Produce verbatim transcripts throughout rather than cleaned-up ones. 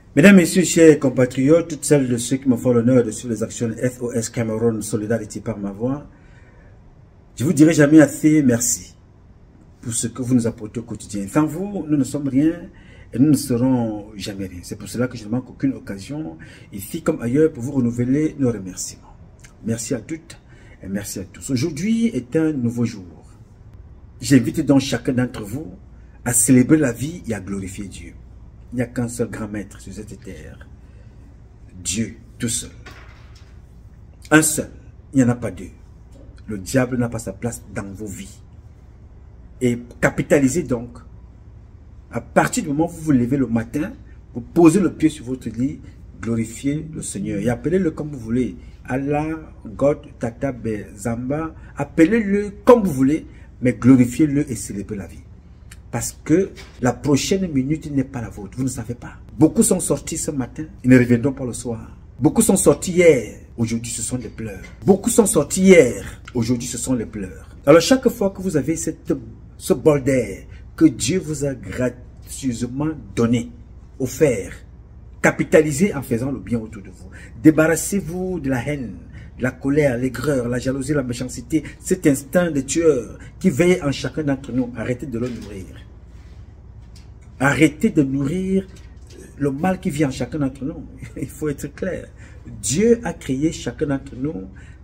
Mesdames, Messieurs, chers compatriotes, toutes celles de ceux qui me font l'honneur de suivre les actions F O S Cameroun Solidarity par ma voix, je vous dirai jamais assez merci pour ce que vous nous apportez au quotidien. Sans vous, nous ne sommes rien et nous ne serons jamais rien. C'est pour cela que je ne manque aucune occasion, ici comme ailleurs, pour vous renouveler nos remerciements. Merci à toutes et merci à tous. Aujourd'hui est un nouveau jour. J'invite donc chacun d'entre vous à célébrer la vie et à glorifier Dieu. Il n'y a qu'un seul grand maître sur cette terre. Dieu, tout seul. Un seul. Il n'y en a pas deux. Le diable n'a pas sa place dans vos vies. Et capitalisez donc. À partir du moment où vous vous levez le matin, vous posez le pied sur votre lit, glorifiez le Seigneur. Et appelez-le comme vous voulez. Allah, God, Tata, Zamba. Appelez-le comme vous voulez, mais glorifiez-le et célébrez la vie. Parce que la prochaine minute n'est pas la vôtre. Vous ne savez pas. Beaucoup sont sortis ce matin. Ils ne reviendront pas le soir. Beaucoup sont sortis hier. Aujourd'hui, ce sont les pleurs. Beaucoup sont sortis hier. Aujourd'hui, ce sont les pleurs. Alors, chaque fois que vous avez cette, ce bol d'air que Dieu vous a gracieusement donné, offert, capitalisez en faisant le bien autour de vous. Débarrassez-vous de la haine, de la colère, l'aigreur, la jalousie, la méchanceté, cet instinct de tueur qui veille en chacun d'entre nous. Arrêtez de le nourrir. Arrêtez de nourrir le mal qui vit en chacun d'entre nous. Il faut être clair. Dieu a créé chacun d'entre nous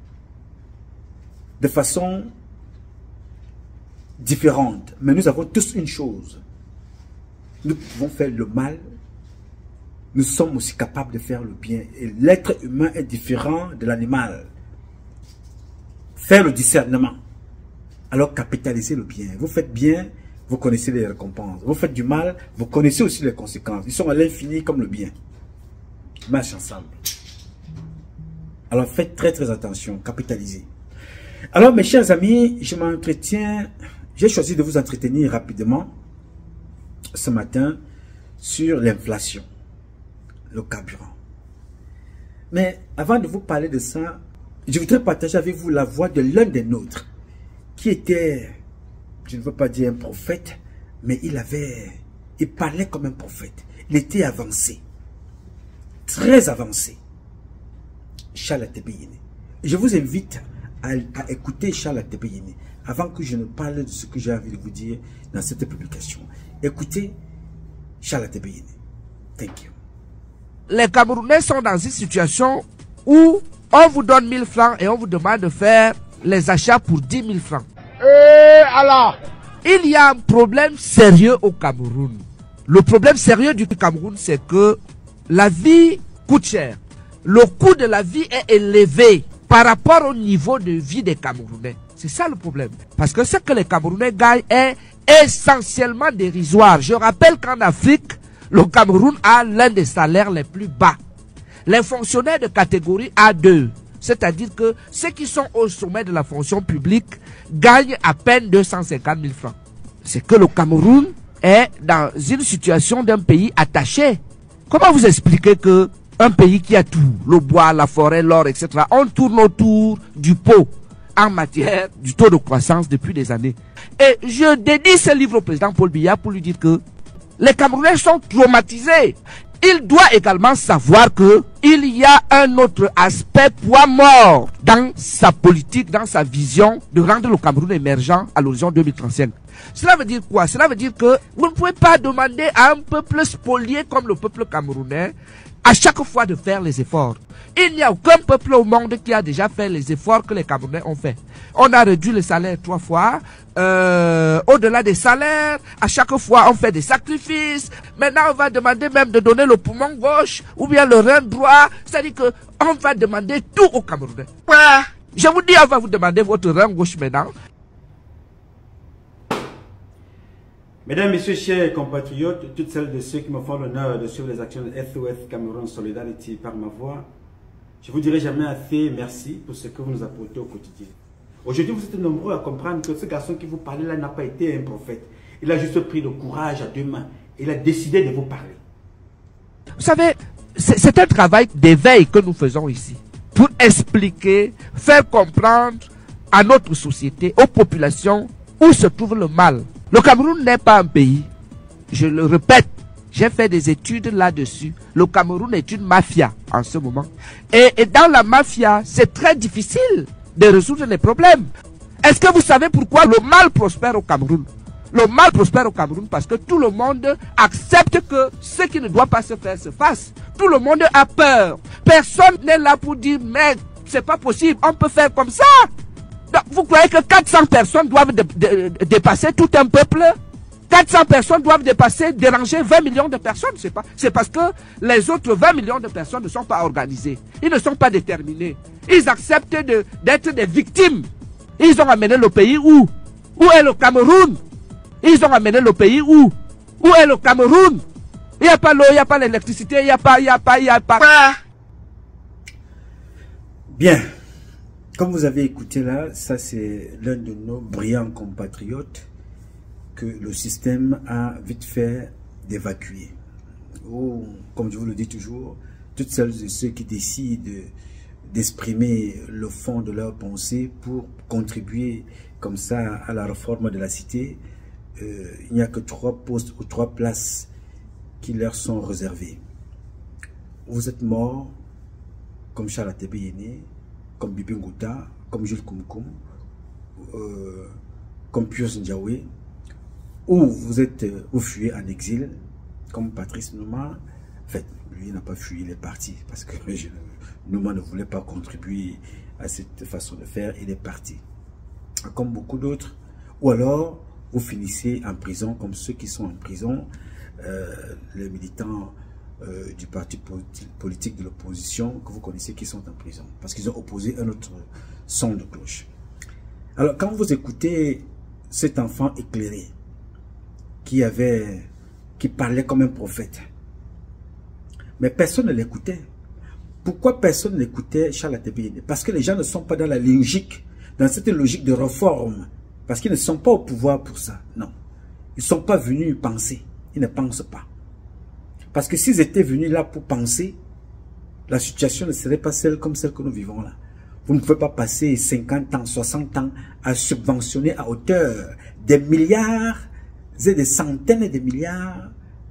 de façon différente. Mais nous avons tous une chose. Nous pouvons faire le mal. Nous sommes aussi capables de faire le bien. Et l'être humain est différent de l'animal. Faire le discernement. Alors capitalisez le bien. Vous faites bien, vous connaissez les récompenses. Vous faites du mal, vous connaissez aussi les conséquences. Ils sont à l'infini comme le bien. Ils marchent ensemble. Alors faites très très attention, capitalisez. Alors mes chers amis, je m'entretiens, j'ai choisi de vous entretenir rapidement ce matin sur l'inflation, le carburant. Mais avant de vous parler de ça, je voudrais partager avec vous la voix de l'un des nôtres, qui était, je ne veux pas dire un prophète, mais il avait, il parlait comme un prophète. Il était avancé, très avancé. Charles Atebe-Yene. Je vous invite à, à écouter Charles Atebe-Yene avant que je ne parle de ce que j'ai envie de vous dire dans cette publication. Écoutez Charles Atebe-Yene. Thank you. Les Camerounais sont dans une situation où on vous donne mille francs et on vous demande de faire les achats pour dix mille francs. Et alors, il y a un problème sérieux au Cameroun. Le problème sérieux du Cameroun, c'est que la vie coûte cher. Le coût de la vie est élevé par rapport au niveau de vie des Camerounais. C'est ça le problème. Parce que ce que les Camerounais gagnent est essentiellement dérisoire. Je rappelle qu'en Afrique, le Cameroun a l'un des salaires les plus bas. Les fonctionnaires de catégorie A deux, c'est-à-dire que ceux qui sont au sommet de la fonction publique gagnent à peine deux cent cinquante mille francs. C'est que le Cameroun est dans une situation d'un pays attaché. Comment vous expliquez que un pays qui a tout, le bois, la forêt, l'or, et cetera, on tourne autour du pot en matière du taux de croissance depuis des années. Et je dédie ce livre au président Paul Biya pour lui dire que les Camerounais sont traumatisés. Il doit également savoir que il y a un autre aspect poids mort dans sa politique, dans sa vision de rendre le Cameroun émergent à l'horizon deux mille trente-cinq. Cela veut dire quoi? Cela veut dire que vous ne pouvez pas demander à un peuple spolié comme le peuple camerounais à chaque fois de faire les efforts. Il n'y a aucun peuple au monde qui a déjà fait les efforts que les Camerounais ont fait. On a réduit le salaire trois fois. Euh, Au-delà des salaires, à chaque fois on fait des sacrifices. Maintenant on va demander même de donner le poumon gauche ou bien le rein droit. C'est-à-dire qu'on va demander tout aux Camerounais. Ouais. Je vous dis, on va vous demander votre rein gauche maintenant. Mesdames, Messieurs, chers compatriotes, toutes celles de ceux qui me font l'honneur de suivre les actions de F O S Cameroun Solidarity par ma voix, je vous dirai jamais assez merci pour ce que vous nous apportez au quotidien. Aujourd'hui, vous êtes nombreux à comprendre que ce garçon qui vous parlait là n'a pas été un prophète. Il a juste pris le courage à deux mains. Il a décidé de vous parler. Vous savez, c'est un travail d'éveil que nous faisons ici. Pour expliquer, faire comprendre à notre société, aux populations, où se trouve le mal. Le Cameroun n'est pas un pays, je le répète, J'ai fait des études là-dessus. Le Cameroun est une mafia en ce moment. Et, et dans la mafia, c'est très difficile de résoudre les problèmes. Est-ce que vous savez pourquoi le mal prospère au Cameroun? Le mal prospère au Cameroun parce que tout le monde accepte que ce qui ne doit pas se faire se fasse. Tout le monde a peur. Personne n'est là pour dire mais c'est pas possible, on peut faire comme ça. Donc, vous croyez que quatre cents personnes doivent de, de, de, dépasser tout un peuple? quatre cents personnes doivent dépasser, déranger vingt millions de personnes. C'est pas, c'est parce que les autres vingt millions de personnes ne sont pas organisées. Ils ne sont pas déterminés. Ils acceptent de, d'être des victimes. Ils ont amené le pays où? Où est le Cameroun? Ils ont amené le pays où? Où est le Cameroun? Il n'y a pas l'eau, il n'y a pas l'électricité, il n'y a pas, il n'y a pas, il n'y a pas. Bien. Comme vous avez écouté là, ça c'est l'un de nos brillants compatriotes que le système a vite fait d'évacuer. Ou, comme je vous le dis toujours, toutes celles et ceux qui décident d'exprimer le fond de leur pensée pour contribuer comme ça à la réforme de la cité, euh, il n'y a que trois postes ou trois places qui leur sont réservées. Vous êtes morts comme Charles Atebe Yene, comme Bibi Ngouta, comme Jules Koumkoum, euh, comme Pius Ndiawe, ou vous êtes, vous fuyez en exil, comme Patrice Nouma. En fait, lui n'a pas fui, il est parti, parce que je, Nouma ne voulait pas contribuer à cette façon de faire, il est parti. Comme beaucoup d'autres. Ou alors, vous finissez en prison, comme ceux qui sont en prison, euh, les militants euh, du parti politique de l'opposition, que vous connaissez, qui sont en prison, parce qu'ils ont opposé un autre son de cloche. Alors, quand vous écoutez cet enfant éclairé, qui avait, qui parlait comme un prophète, mais personne ne l'écoutait. Pourquoi personne ne l'écoutait, Charles Atebe Yene? Parce que les gens ne sont pas dans la logique, dans cette logique de réforme, parce qu'ils ne sont pas au pouvoir pour ça, non. Ils ne sont pas venus penser, ils ne pensent pas. Parce que s'ils étaient venus là pour penser, la situation ne serait pas celle comme celle que nous vivons là. Vous ne pouvez pas passer cinquante ans, soixante ans à subventionner à hauteur des milliards et des centaines de milliards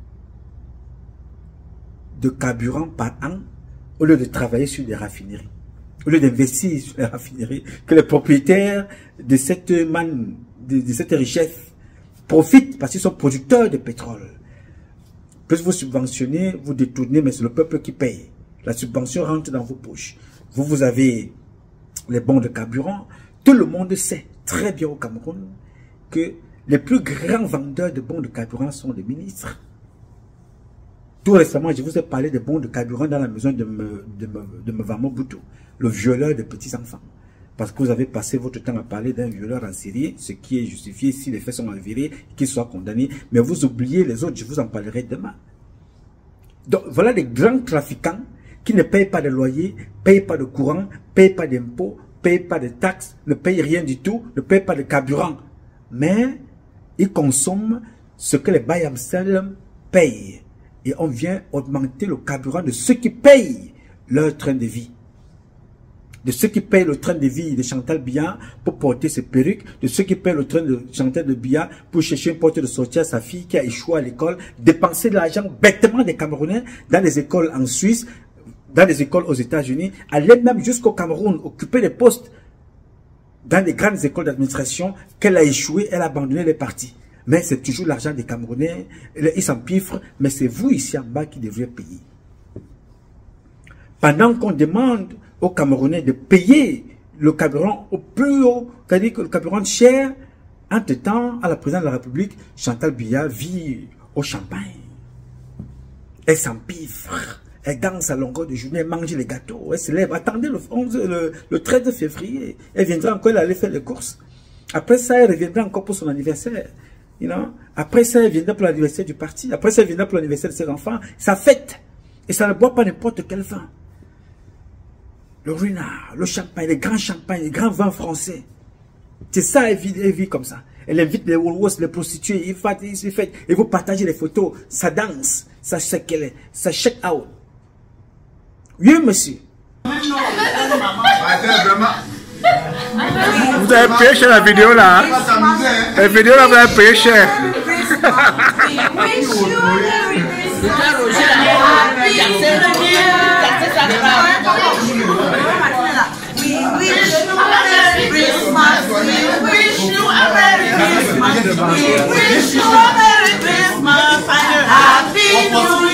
de carburant par an au lieu de travailler sur des raffineries, au lieu d'investir sur les raffineries, que les propriétaires de cette manne, de, de cette richesse profitent parce qu'ils sont producteurs de pétrole. Plus vous subventionnez, vous détournez, mais c'est le peuple qui paye. La subvention rentre dans vos poches. Vous, vous avez les bons de carburant. Tout le monde sait très bien au Cameroun que les plus grands vendeurs de bons de carburant sont les ministres. Tout récemment, je vous ai parlé des bons de carburant dans la maison de, me, de, me, de Mevamo Boutou, le violeur de petits-enfants. Parce que vous avez passé votre temps à parler d'un violeur en série, ce qui est justifié si les faits sont avérés, qu'il soit condamné. Mais vous oubliez les autres, je vous en parlerai demain. Donc voilà les grands trafiquants qui ne payent pas de loyer, ne payent pas de courant, ne payent pas d'impôts, ne payent pas de taxes, ne payent rien du tout, ne payent pas de carburant. Mais ils consomment ce que les Bayamsel payent. Et on vient augmenter le carburant de ceux qui payent leur train de vie. De ceux qui payent le train de vie de Chantal Biya pour porter ses perruques, de ceux qui payent le train de Chantal de Biya pour chercher une porte de sortie à sa fille qui a échoué à l'école, dépenser de l'argent bêtement des Camerounais dans les écoles en Suisse, dans les écoles aux États-Unis, aller même jusqu'au Cameroun, occuper des postes dans les grandes écoles d'administration qu'elle a échoué, elle a abandonné les partis. Mais c'est toujours l'argent des Camerounais, ils s'empiffrent, mais c'est vous ici en bas qui devriez payer. Pendant qu'on demande aux Camerounais de payer le carburant au plus haut, c'est-à-dire que le carburant cher, entre-temps, à la présidence de la République, Chantal Biya vit au champagne. Elle s'empiffre, elle danse à longueur de journée, elle mange les gâteaux, elle se lève. Attendez le, onze, le, le treize février, elle viendra encore, elle allait faire les courses. Après ça, elle reviendra encore pour son anniversaire. You know? Après ça, elle viendra pour l'anniversaire du parti. Après ça, elle viendra pour l'anniversaire de ses enfants. Ça fête. Et ça ne boit pas n'importe quel vin. Le ruinard, le champagne, les grands champagnes, les grands vins français. C'est ça, elle vit, elle vit comme ça. Elle invite les Woolworths, les prostituées, ils fêtent, ils fêtent, et vous partagez les photos, ça danse, ça check, ça check out. Oui, monsieur. Vous avez payé cher la vidéo là. Hein? La vidéo là, vous avez payé cher. wish you a Merry Christmas and a Happy New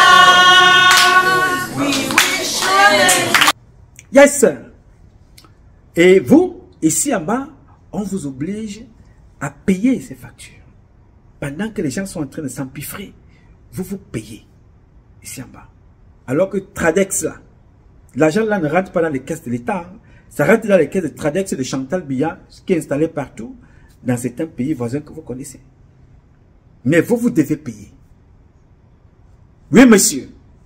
Year. We wish you a Merry... Yes, sir. Et vous, ici en bas, on vous oblige à payer ces factures. Pendant que les gens sont en train de s'empiffrer, vous vous payez. Ici en bas. Alors que Tradex, là, l'argent là ne rentre pas dans les caisses de l'État. Hein. Ça rentre dans les caisses de Tradex et de Chantal Biya, qui est installé partout, dans certains pays voisins que vous connaissez. Mais vous, vous devez payer. Oui, monsieur.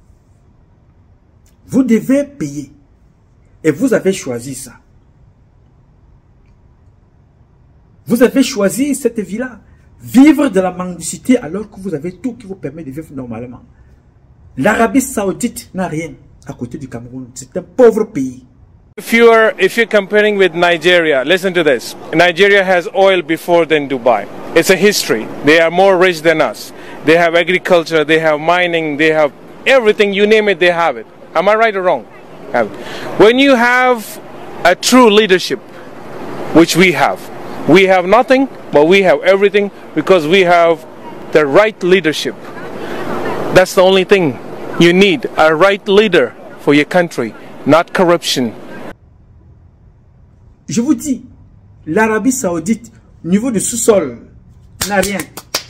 Vous devez payer. Et vous avez choisi ça. Vous avez choisi cette vie-là. Vivre de la mendicité alors que vous avez tout qui vous permet de vivre normalement. L'Arabie Saoudite n'a rien à côté du Cameroun. C'est un pauvre pays. If you are, if you're comparing with Nigeria, listen to this. Nigeria has oil before than Dubai. It's a history. They are more rich than us. They have agriculture, they have mining, they have everything. You name it, they have it. Am I right or wrong? When you have a true leadership, which we have, we have nothing, but we have everything because we have the right leadership. That's the only thing you need, a right leader for your country, not corruption. Je vous dis, l'Arabie Saoudite, au niveau du sous-sol, n'a rien.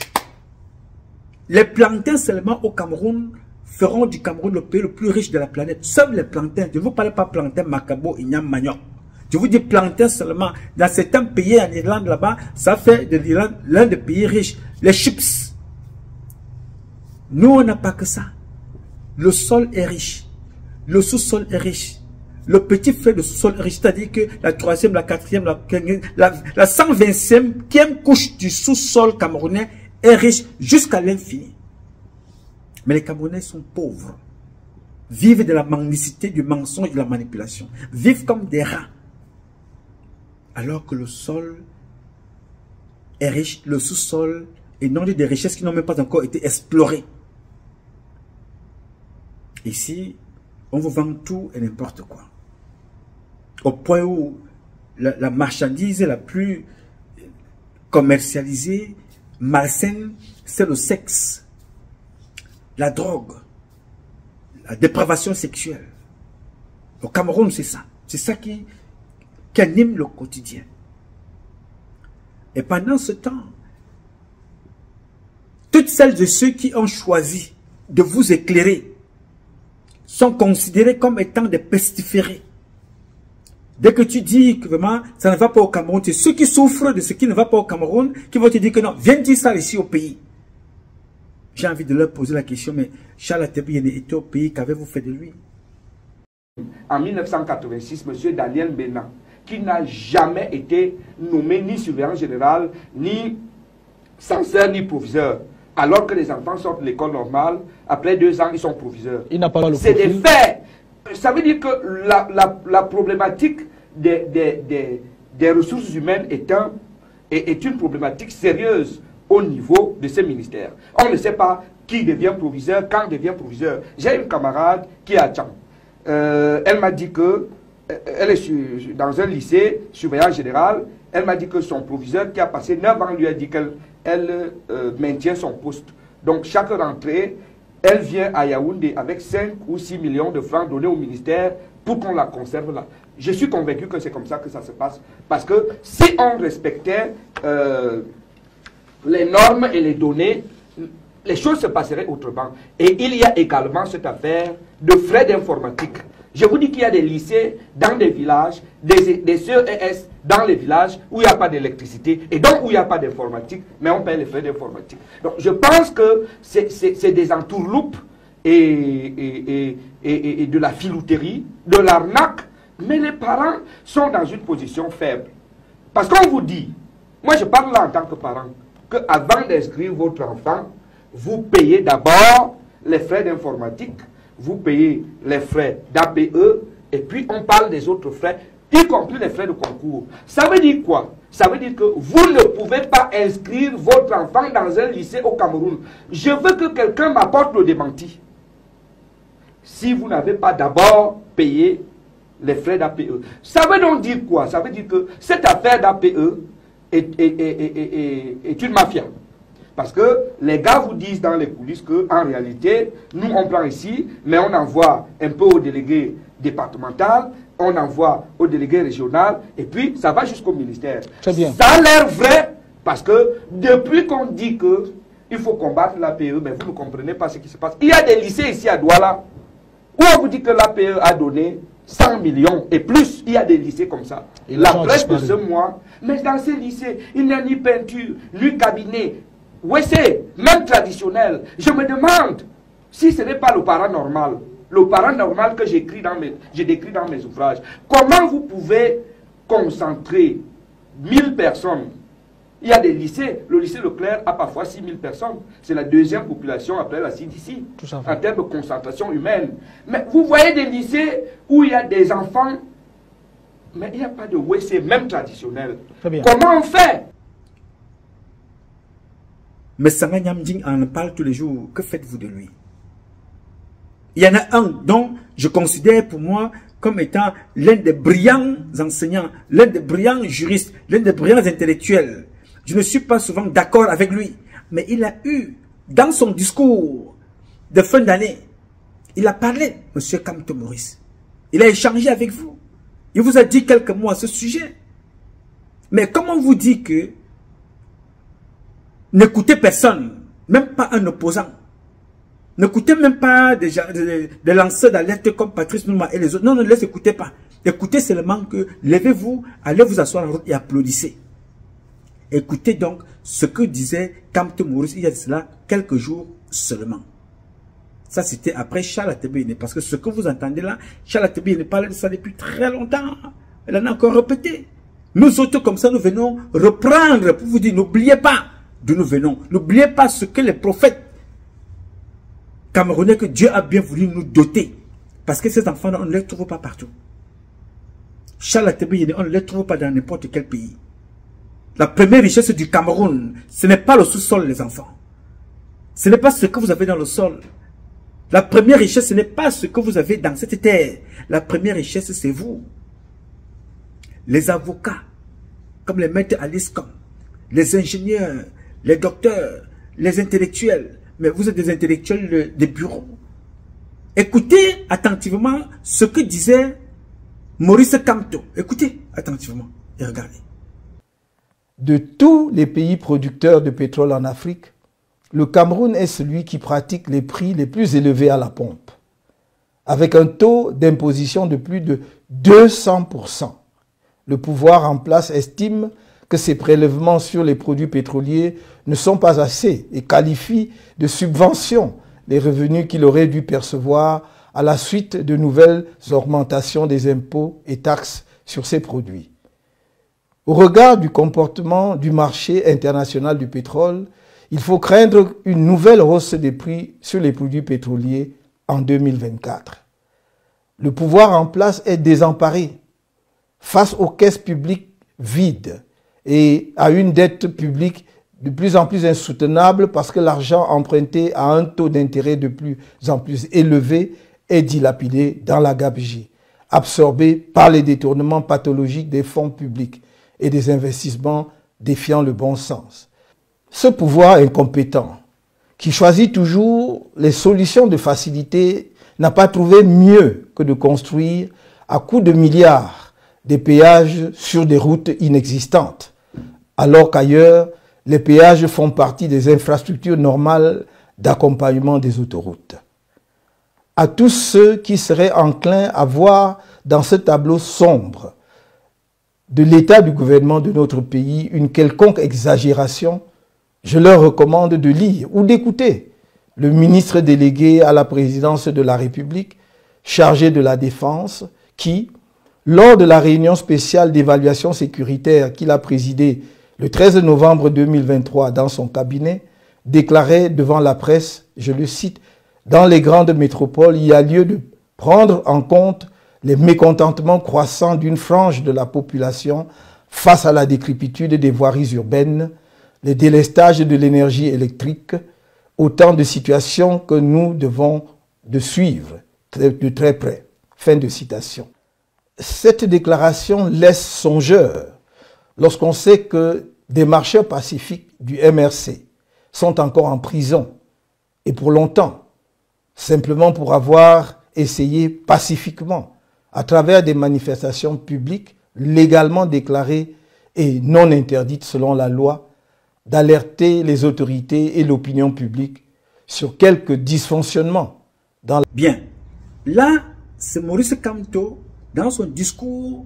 Les plantains seulement au Cameroun feront du Cameroun le pays le plus riche de la planète. Seuls les plantains, je ne vous parle pas plantain, macabo, ignam, manioc. Je vous dis plantain seulement. Dans certains pays en Irlande là-bas, ça fait de l'Irlande l'un des pays riches. Les chips. Nous, on n'a pas que ça. Le sol est riche. Le sous-sol est riche. Le petit frère de sous-sol est riche. C'est-à-dire que la troisième, la quatrième, la, la, la cent vingtième couche du sous-sol camerounais est riche jusqu'à l'infini. Mais les Camerounais sont pauvres. Vivent de la mendicité, du mensonge, de la manipulation. Vivent comme des rats. Alors que le sol est riche, le sous-sol est non des richesses qui n'ont même pas encore été explorées. Ici, on vous vend tout et n'importe quoi. Au point où la, la marchandise la plus commercialisée, malsaine, c'est le sexe, la drogue, la dépravation sexuelle. Au Cameroun, c'est ça. C'est ça qui... qui anime le quotidien. Et pendant ce temps, toutes celles et ceux qui ont choisi de vous éclairer sont considérés comme étant des pestiférés. Dès que tu dis que vraiment ça ne va pas au Cameroun, c'est ceux qui souffrent de ce qui ne va pas au Cameroun qui vont te dire que non, viens dire ça ici au pays. J'ai envie de leur poser la question, mais Charles Atebi était au pays, qu'avez-vous fait de lui? En mille neuf cent quatre-vingt-six, M. Daniel Bénin, qui n'a jamais été nommé ni surveillant général, ni censeur, ni proviseur, alors que les enfants sortent de l'école normale, après deux ans, ils sont proviseurs. Il n'a pas le C'est des faits. Ça veut dire que la, la, la problématique des, des, des, des ressources humaines est, un, est, est une problématique sérieuse au niveau de ces ministères. On ne sait pas qui devient proviseur, quand devient proviseur. J'ai une camarade qui est à Tchang. Euh, elle m'a dit que elle est sur, dans un lycée, surveillant général. Elle m'a dit que son proviseur qui a passé neuf ans lui a dit qu'elle elle, euh, maintient son poste. Donc chaque rentrée, elle vient à Yaoundé avec cinq ou six millions de francs donnés au ministère pour qu'on la conserve là. Je suis convaincu que c'est comme ça que ça se passe. Parce que si on respectait euh, les normes et les données, les choses se passeraient autrement. Et il y a également cette affaire de frais d'informatique. Je vous dis qu'il y a des lycées dans des villages, des, des C E S dans les villages où il n'y a pas d'électricité et donc où il n'y a pas d'informatique, mais on paye les frais d'informatique. Donc je pense que c'est des entourloupes et, et, et, et, et de la filouterie, de l'arnaque, mais les parents sont dans une position faible. Parce qu'on vous dit, moi je parle là en tant que parent, qu'avant d'inscrire votre enfant, vous payez d'abord les frais d'informatique, vous payez les frais d'A P E, et puis on parle des autres frais, y compris les frais de concours. Ça veut dire quoi? Ça veut dire que vous ne pouvez pas inscrire votre enfant dans un lycée au Cameroun. Je veux que quelqu'un m'apporte le démenti. Si vous n'avez pas d'abord payé les frais d'A P E. Ça veut donc dire quoi? Ça veut dire que cette affaire d'A P E, est, est, est, est, est, est une mafia. Parce que les gars vous disent dans les coulisses qu'en réalité, nous on prend ici, mais on envoie un peu au délégué départemental, on envoie au délégué régional, et puis ça va jusqu'au ministère. Très bien. Ça a l'air vrai, parce que depuis qu'on dit qu'il faut combattre l'A P E, mais vous ne comprenez pas ce qui se passe. Il y a des lycées ici à Douala, où on vous dit que l'A P E a donné cent millions et plus. Il y a des lycées comme ça. Et la presse de ce mois, mais dans ces lycées, il n'y a ni peinture, ni cabinet. Oui, c'est même traditionnel. Je me demande si ce n'est pas le paranormal. Le paranormal que j'écris dans mes, j'ai décrit dans mes ouvrages. Comment vous pouvez concentrer mille personnes? Il y a des lycées. Le lycée Leclerc a parfois six mille personnes. C'est la deuxième population après la C D C en termes de concentration humaine. Mais vous voyez des lycées où il y a des enfants, mais il n'y a pas de W C, même traditionnel. Comment on fait? Mais Sanga Nyamding en parle tous les jours. Que faites-vous de lui? Il y en a un dont je considère pour moi comme étant l'un des brillants enseignants, l'un des brillants juristes, l'un des brillants intellectuels. Je ne suis pas souvent d'accord avec lui, mais il a eu, dans son discours de fin d'année, il a parlé, M. Kamto Maurice. Il a échangé avec vous. Il vous a dit quelques mots à ce sujet. Mais comment vous dit que n'écoutez personne, même pas un opposant. N'écoutez même pas des, des, des lanceurs d'alerte comme Patrice Nouma et les autres. Non, ne les écoutez pas. Écoutez seulement que levez-vous, allez vous asseoir en route et applaudissez. Écoutez donc ce que disait Kamto Maurice il y a de cela quelques jours seulement. Ça, c'était après Charles Atebe. Parce que ce que vous entendez là, Charles Atebe parlait de ça depuis très longtemps. Elle en a encore répété. Nous autres, comme ça, nous venons reprendre pour vous dire, n'oubliez pas d'où nous venons. N'oubliez pas ce que les prophètes camerounais que Dieu a bien voulu nous doter. Parce que ces enfants-là, on ne les trouve pas partout. Charles Atebe, on ne les trouve pas dans n'importe quel pays. La première richesse du Cameroun, ce n'est pas le sous-sol, les enfants. Ce n'est pas ce que vous avez dans le sol. La première richesse, ce n'est pas ce que vous avez dans cette terre. La première richesse, c'est vous. Les avocats, comme les maîtres Alice Com, les ingénieurs, les docteurs, les intellectuels. Mais vous êtes des intellectuels des bureaux. Écoutez attentivement ce que disait Maurice Kamto. Écoutez attentivement et regardez. De tous les pays producteurs de pétrole en Afrique, le Cameroun est celui qui pratique les prix les plus élevés à la pompe, avec un taux d'imposition de plus de deux cents pour cent. Le pouvoir en place estime que ces prélèvements sur les produits pétroliers ne sont pas assez et qualifie de subventions les revenus qu'il aurait dû percevoir à la suite de nouvelles augmentations des impôts et taxes sur ces produits. Au regard du comportement du marché international du pétrole, il faut craindre une nouvelle hausse des prix sur les produits pétroliers en deux mille vingt-quatre. Le pouvoir en place est désemparé face aux caisses publiques vides et à une dette publique de plus en plus insoutenable parce que l'argent emprunté à un taux d'intérêt de plus en plus élevé est dilapidé dans la gabegie, absorbé par les détournements pathologiques des fonds publics et des investissements défiant le bon sens. Ce pouvoir incompétent, qui choisit toujours les solutions de facilité, n'a pas trouvé mieux que de construire à coups de milliards des péages sur des routes inexistantes, alors qu'ailleurs, les péages font partie des infrastructures normales d'accompagnement des autoroutes. À tous ceux qui seraient enclins à voir dans ce tableau sombre de l'état du gouvernement de notre pays une quelconque exagération, je leur recommande de lire ou d'écouter le ministre délégué à la présidence de la République, chargé de la Défense, qui, lors de la réunion spéciale d'évaluation sécuritaire qu'il a présidée le treize novembre deux mille vingt-trois dans son cabinet, déclarait devant la presse, je le cite, « Dans les grandes métropoles, il y a lieu de prendre en compte les mécontentements croissants d'une frange de la population face à la décrépitude des voiries urbaines, les délestages de l'énergie électrique, autant de situations que nous devons de suivre de très près. » Fin de citation. Cette déclaration laisse songeur lorsqu'on sait que des marcheurs pacifiques du M R C sont encore en prison, et pour longtemps, simplement pour avoir essayé pacifiquement, à travers des manifestations publiques légalement déclarées et non interdites selon la loi, d'alerter les autorités et l'opinion publique sur quelques dysfonctionnements dans la... Bien, là, c'est Maurice Kamto, dans son discours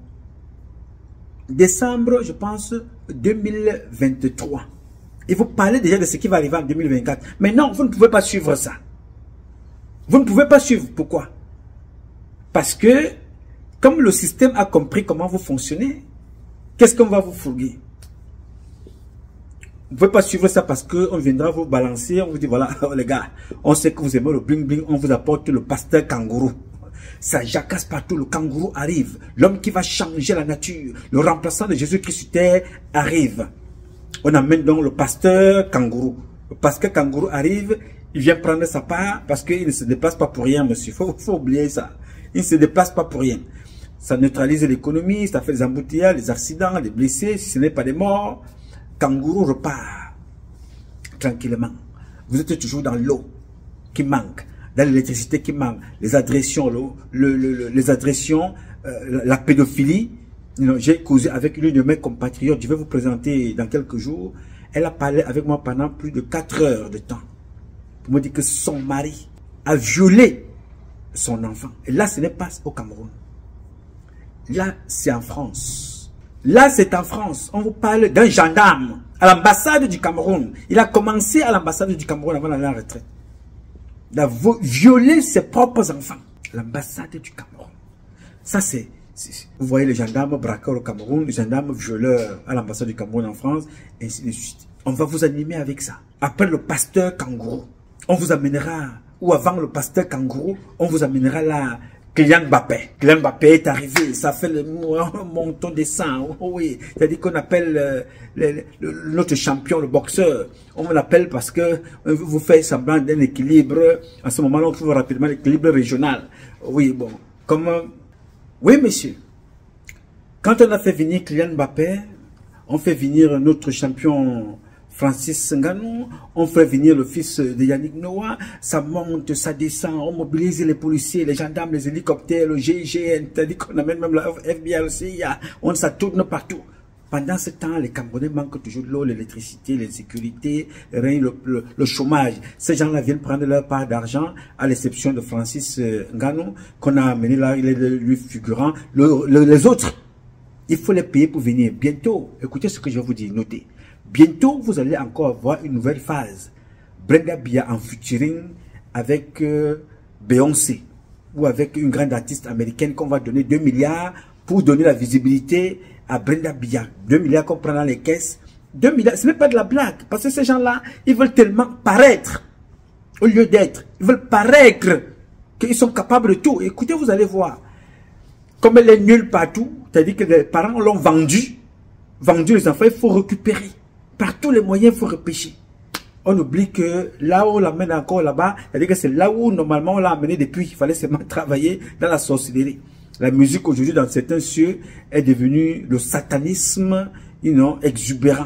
décembre, je pense, deux mille vingt-trois. Il vous parlez déjà de ce qui va arriver en deux mille vingt-quatre. Mais non, vous ne pouvez pas suivre ça. Vous ne pouvez pas suivre. Pourquoi? Parce que, comme le système a compris comment vous fonctionnez, qu'est-ce qu'on va vous fourguer? Vous ne pouvez pas suivre ça parce qu'on viendra vous balancer, on vous dit voilà, les gars, on sait que vous aimez le bling bling, on vous apporte le pasteur kangourou. Ça jacasse partout, le kangourou arrive. L'homme qui va changer la nature, le remplaçant de Jésus-Christ sur terre arrive. On amène donc le pasteur kangourou. Le pasteur kangourou arrive, il vient prendre sa part parce qu'il ne se déplace pas pour rien, monsieur. Il faut, faut oublier ça. Il ne se déplace pas pour rien. Ça neutralise l'économie, ça fait des embouteillages, des accidents, des blessés, si ce n'est pas des morts. Kangourou repart tranquillement. Vous êtes toujours dans l'eau qui manque, dans l'électricité qui manque, les agressions, le, le, le, les agressions, euh, la pédophilie. J'ai causé avec l'une de mes compatriotes, je vais vous présenter dans quelques jours. Elle a parlé avec moi pendant plus de quatre heures de temps pour me dire que son mari a violé son enfant. Et là, ce n'est pas au Cameroun. Là, c'est en France. Là, c'est en France. On vous parle d'un gendarme à l'ambassade du Cameroun. Il a commencé à l'ambassade du Cameroun avant d'aller en retraite. Il a violé ses propres enfants. L'ambassade du Cameroun. Ça, c'est... Vous voyez les gendarmes braqueurs au Cameroun, les gendarmes violeurs à l'ambassade du Cameroun en France, et ainsi de suite. On va vous animer avec ça. Après le pasteur kangourou, on vous amènera, ou avant le pasteur kangourou, on vous amènera là... Kylian Mbappé. Kylian Mbappé est arrivé, ça fait le monton des sang. Oh oui, c'est-à-dire qu'on appelle euh, le, le, notre champion, le boxeur. On l'appelle parce que euh, vous faites semblant d'un équilibre. À ce moment-là, on trouve rapidement l'équilibre régional. Oui, bon, comme... Euh, oui, monsieur. Quand on a fait venir Kylian Mbappé, on fait venir notre champion... Francis Ngannou, on fait venir le fils de Yannick Noah, ça monte, ça descend, on mobilise les policiers, les gendarmes, les hélicoptères, le G I G N, c'est-à-dire qu'on amène même la F B I aussi, on ça tourne partout. Pendant ce temps, les Camerounais manquent toujours de l'eau, l'électricité, les sécurités, rien, le, le, le chômage. Ces gens-là viennent prendre leur part d'argent, à l'exception de Francis Ngannou, qu'on a amené là, il est lui figurant. Le, le, les autres, il faut les payer pour venir. Bientôt, écoutez ce que je vais vous dire, notez. Bientôt, vous allez encore avoir une nouvelle phase. Brenda Biya en featuring avec euh, Beyoncé ou avec une grande artiste américaine qu'on va donner deux milliards pour donner la visibilité à Brenda Biya. deux milliards qu'on prend dans les caisses. deux milliards, ce n'est pas de la blague. Parce que ces gens-là, ils veulent tellement paraître au lieu d'être. Ils veulent paraître qu'ils sont capables de tout. Écoutez, vous allez voir. Comme elle est nulle partout, c'est-à-dire que les parents l'ont vendue, vendu les enfants, il faut récupérer. Par tous les moyens, il faut repêcher. On oublie que là où on l'amène encore là-bas, c'est-à-dire que c'est là où normalement on l'a amené depuis. Il fallait seulement travailler dans la sorcellerie. La musique aujourd'hui dans certains cieux est devenue le satanisme, you know, exubérant.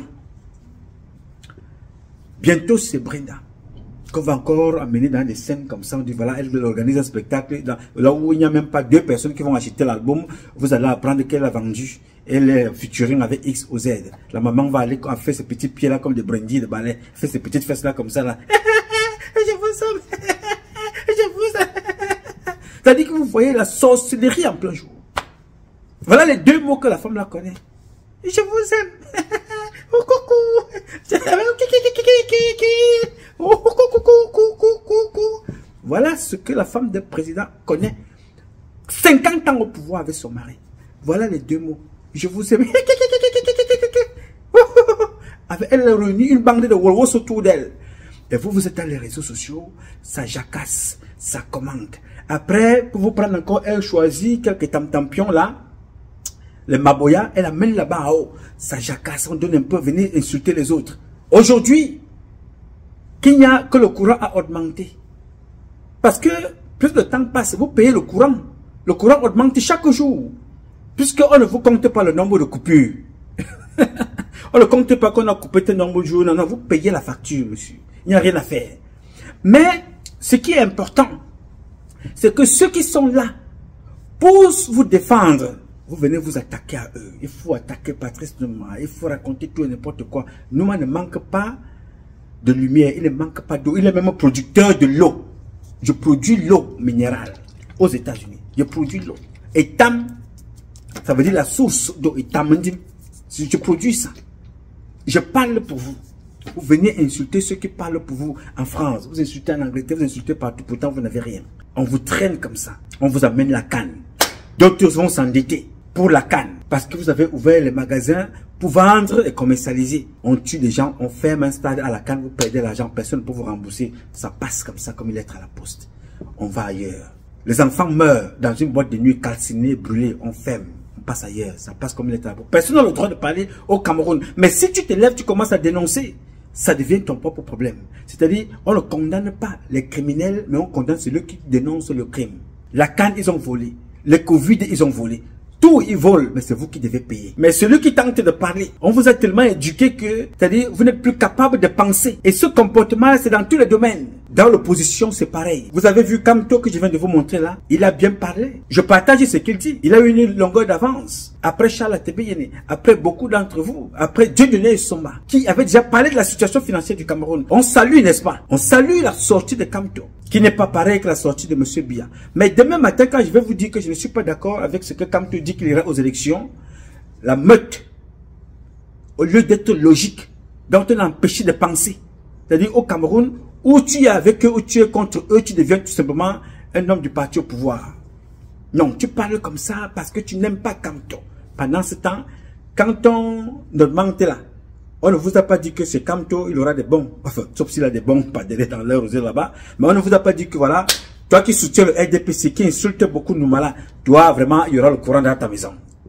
Bientôt c'est Brenda qu'on va encore amener dans des scènes comme ça. On dit voilà, elle organise un spectacle dans, là où il n'y a même pas deux personnes qui vont acheter l'album. Vous allez apprendre qu'elle a vendu. Elle est featuring avec X ou Z. La maman va aller faire ses petits pieds là comme des brindilles de ballet. Fait ses petites fesses là comme ça là. Je vous aime. Je vous aime. C'est-à-dire que vous voyez la sorcellerie en plein jour. Voilà les deux mots que la femme là connaît. Je vous aime. Oh coucou. Oh coucou. Voilà ce que la femme de président connaît. cinquante ans au pouvoir avec son mari. Voilà les deux mots. Je vous aime. Elle a réuni une bande de Wolvos autour d'elle. Et vous, vous êtes dans les réseaux sociaux, ça jacasse, ça commande. Après, pour vous prendre encore, elle choisit quelques tam-tampions là, les maboya, elle amène là-bas en haut. Ça jacasse, on donne un peu, venir insulter les autres. Aujourd'hui, qu'il n'y a que le courant a augmenté. Parce que plus le temps passe, vous payez le courant. Le courant augmente chaque jour. Puisqu'on ne vous compte pas le nombre de coupures. On ne compte pas qu'on a coupé tel nombre de jours. Non, non, vous payez la facture, monsieur. Il n'y a rien à faire. Mais, ce qui est important, c'est que ceux qui sont là, pour vous défendre, vous venez vous attaquer à eux. Il faut attaquer Patrice Nouma. Il faut raconter tout et n'importe quoi. Nouma ne manque pas de lumière. Il ne manque pas d'eau. Il est même producteur de l'eau. Je produis l'eau minérale aux États-Unis. Je produis l'eau. Et Tam, ça veut dire la source d'eau. Et Tam, je produis ça. Je parle pour vous. Vous venez insulter ceux qui parlent pour vous en France. Vous insultez en Angleterre, vous insultez partout. Pourtant, vous n'avez rien. On vous traîne comme ça. On vous amène la canne. D'autres vont s'endetter pour la canne. Parce que vous avez ouvert les magasins pour vendre et commercialiser. On tue les gens, on ferme un stade à la canne, vous perdez l'argent, personne ne peut vous rembourser. Ça passe comme ça, comme une lettre à la poste. On va ailleurs. Les enfants meurent dans une boîte de nuit calcinée, brûlée, on ferme. On passe ailleurs, ça passe comme une lettre à la poste. Personne n'a le droit de parler au Cameroun. Mais si tu te lèves, tu commences à dénoncer, ça devient ton propre problème. C'est-à-dire, on ne condamne pas les criminels, mais on condamne celui qui dénonce le crime. La canne, ils ont volé. Les Covid, ils ont volé. Tout, ils volent, mais c'est vous qui devez payer. Mais celui qui tente de parler, on vous a tellement éduqué que, c'est-à-dire, vous n'êtes plus capable de penser. Et ce comportement, c'est dans tous les domaines. Dans l'opposition, c'est pareil. Vous avez vu Kamto que je viens de vous montrer là, il a bien parlé. Je partage ce qu'il dit. Il a eu une longueur d'avance. Après Charles Tebeyene, après beaucoup d'entre vous, après Dieudonné Somba, qui avait déjà parlé de la situation financière du Cameroun. On salue, n'est-ce pas? On salue la sortie de Kamto, qui n'est pas pareil que la sortie de M. Biya. Mais demain matin, quand je vais vous dire que je ne suis pas d'accord avec ce que Kamto dit qu'il ira aux élections, la meute, au lieu d'être logique, dont on a empêché de penser, c'est-à-dire au Cameroun, où tu es avec eux, où tu es contre eux, tu deviens tout simplement un homme du parti au pouvoir. Non, tu parles comme ça parce que tu n'aimes pas Kamto. Pendant ce temps, quand on demande là, on ne vous a pas dit que c'est Kamto, il aura des bons, enfin, sauf s'il a des bons padres dans leur rosée là-bas, mais on ne vous a pas dit que voilà, toi qui soutiens le R D P C, qui insulte beaucoup Noumala, toi vraiment, il y aura le courant dans ta maison.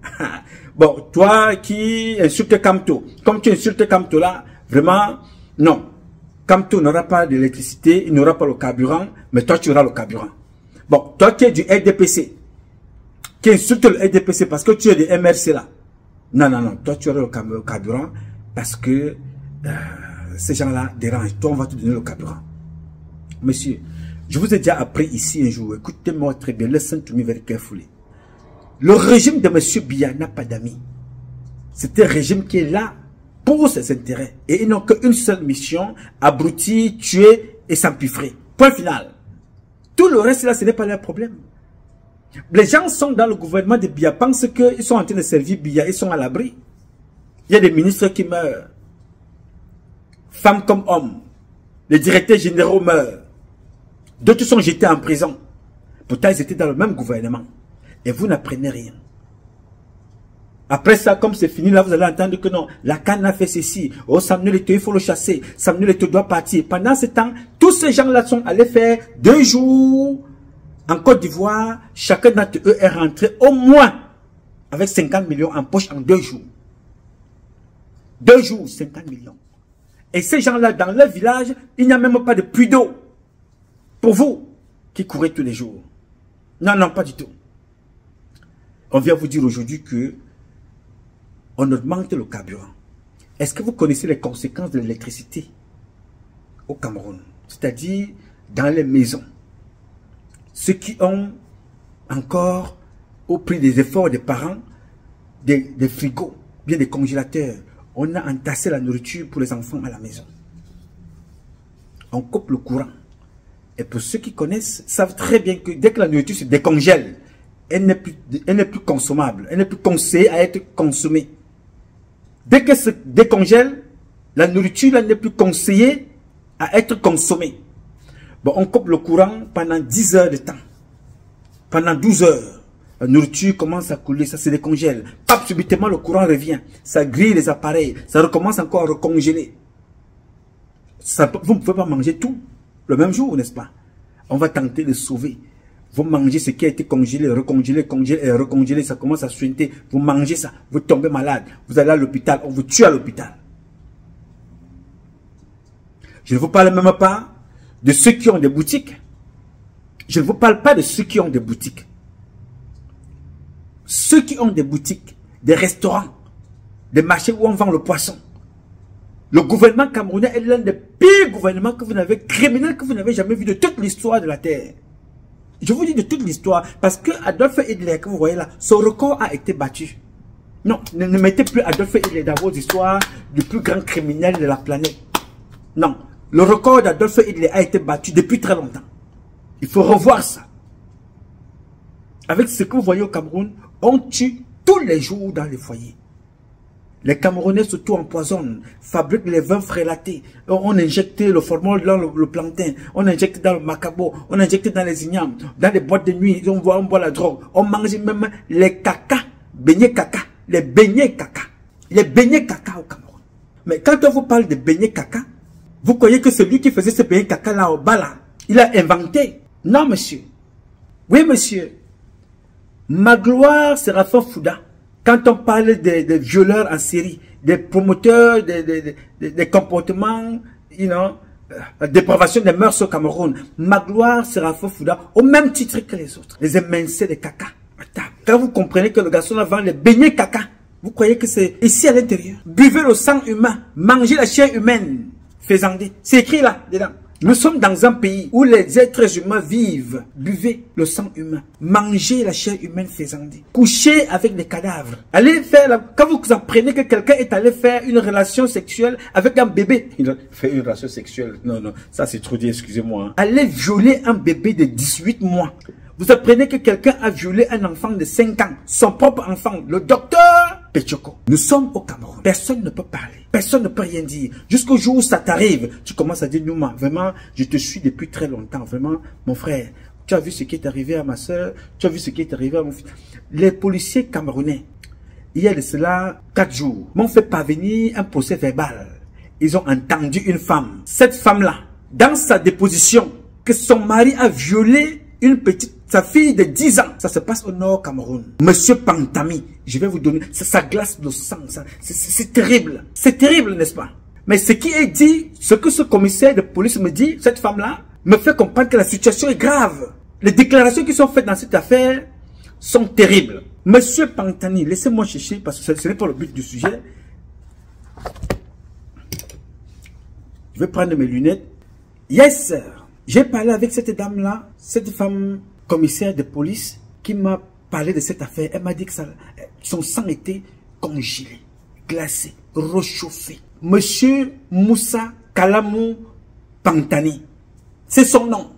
Bon, toi qui insultes Kamto, comme tu insultes Kamto là, vraiment, non. Kamto n'aura pas d'électricité, il n'aura pas le carburant, mais toi tu auras le carburant. Bon, toi qui es du R D P C, qui insulte le R D P C parce que tu es du M R C là, non, non, non, toi tu auras le carburant parce que euh, ces gens-là dérangent. Toi, on va te donner le carburant. Monsieur, je vous ai déjà appris ici un jour, écoutez-moi très bien, listen to me very carefully. Le régime de M. Biya n'a pas d'amis. C'est un régime qui est là pour ses intérêts. Et ils n'ont qu'une seule mission, abrutir, tuer et s'empiffrer. Point final. Tout le reste là, ce n'est pas leur problème. Les gens sont dans le gouvernement de Biya, pensent qu'ils sont en train de servir Biya, ils sont à l'abri. Il y a des ministres qui meurent. Femmes comme hommes. Les directeurs généraux meurent. D'autres sont jetés en prison. Pourtant, ils étaient dans le même gouvernement. Et vous n'apprenez rien. Après ça, comme c'est fini, là, vous allez entendre que non, la canne a fait ceci. Oh, Samuel Eto'o, il faut le chasser. Samuel Eto'o doit partir. Pendant ce temps, tous ces gens-là sont allés faire deux jours en Côte d'Ivoire. Chacun d'entre eux est rentré au moins avec cinquante millions en poche en deux jours. Deux jours, cinquante millions. Et ces gens-là, dans leur village, il n'y a même pas de puits d'eau. Pour vous, qui courez tous les jours. Non, non, pas du tout. On vient vous dire aujourd'hui que on augmente le carburant. Est-ce que vous connaissez les conséquences de l'électricité au Cameroun? C'est-à-dire dans les maisons. Ceux qui ont encore, au prix des efforts des parents, des, des frigos, bien des congélateurs, on a entassé la nourriture pour les enfants à la maison. On coupe le courant. Et pour ceux qui connaissent, savent très bien que dès que la nourriture se décongèle, elle n'est plus, elle n'est plus consommable, elle n'est plus conseillée à être consommée. Dès qu'elle se décongèle, la nourriture n'est plus conseillée à être consommée. Bon, on coupe le courant pendant dix heures de temps. Pendant douze heures, la nourriture commence à couler, ça se décongèle. Pap, subitement le courant revient. Ça grille les appareils, ça recommence encore à recongeler. Ça, vous ne pouvez pas manger tout le même jour, n'est-ce pas? On va tenter de sauver. Vous mangez ce qui a été congelé, recongelé, congelé et recongelé, ça commence à suinter. Vous mangez ça, vous tombez malade, vous allez à l'hôpital, on vous tue à l'hôpital. Je ne vous parle même pas de ceux qui ont des boutiques. Je ne vous parle pas de ceux qui ont des boutiques. Ceux qui ont des boutiques, des restaurants, des marchés où on vend le poisson, Le gouvernement camerounais est l'un des pires gouvernements que vous n'avez, criminels que vous n'avez jamais vu de toute l'histoire de la Terre. Je vous dis de toute l'histoire, parce que Adolf Hitler, que vous voyez là, son record a été battu. Non, ne, ne mettez plus Adolf Hitler dans vos histoires du plus grand criminel de la planète. Non, le record d'Adolf Hitler a été battu depuis très longtemps. Il faut revoir ça. Avec ce que vous voyez au Cameroun, on tue tous les jours dans les foyers. Les Camerounais surtout empoisonnent, fabriquent les vins frélatés. On injecte le formol dans le, le plantain, on injecte dans le macabo, on injecte dans les ignames, dans les boîtes de nuit, on boit, on boit la drogue. On mange même les caca, beignets caca, les beignets caca, les beignets caca au Cameroun. Mais quand on vous parle de beignets caca, vous croyez que celui qui faisait ce beignets caca là au bas là, il a inventé? Non monsieur. Oui monsieur. Magloire Séraphin Fouda. Quand on parle des, des violeurs en série, des promoteurs des, des, des, des comportements, you know, la dépravation des mœurs au Cameroun, Magloire Séraphin Fouda, au même titre que les autres, les émincés de caca. Quand vous comprenez que le garçon là vend les beignets caca, vous croyez que c'est ici à l'intérieur. Buvez le sang humain, mangez la chair humaine, faisandée. C'est écrit là, dedans. Nous sommes dans un pays où les êtres humains vivent. Buvez le sang humain. Mangez la chair humaine faisandée. Couchez avec des cadavres. Allez faire, la... quand vous apprenez que quelqu'un est allé faire une relation sexuelle avec un bébé. Il a fait une relation sexuelle. Non, non, ça c'est trop dit, excusez-moi. Hein. Allez violer un bébé de dix-huit mois. Vous apprenez que quelqu'un a violé un enfant de cinq ans. Son propre enfant. Le docteur Pechoko. Nous sommes au Cameroun. Personne ne peut parler. Personne ne peut rien dire. Jusqu'au jour où ça t'arrive, tu commences à dire, Nouma, vraiment, je te suis depuis très longtemps. Vraiment, mon frère, tu as vu ce qui est arrivé à ma soeur, tu as vu ce qui est arrivé à mon fils. Les policiers camerounais, il y a de cela quatre jours, m'ont fait parvenir un procès verbal. Ils ont entendu une femme. Cette femme-là, dans sa déposition, que son mari a violé une petite, sa fille de dix ans. Ça se passe au nord Cameroun. Monsieur Pantami, je vais vous donner, ça, ça glace le sang, c'est terrible. C'est terrible, n'est-ce pas? Mais ce qui est dit, ce que ce commissaire de police me dit, cette femme-là, me fait comprendre que la situation est grave. Les déclarations qui sont faites dans cette affaire sont terribles. Monsieur Pantani, laissez-moi chercher, parce que ce n'est pas le but du sujet. Je vais prendre mes lunettes. Yes, sir. J'ai parlé avec cette dame-là, cette femme commissaire de police, qui m'a parlé de cette affaire. Elle m'a dit que ça, son sang était congelé, glacé, réchauffé. Monsieur Moussa Kalamou Pantani, c'est son nom.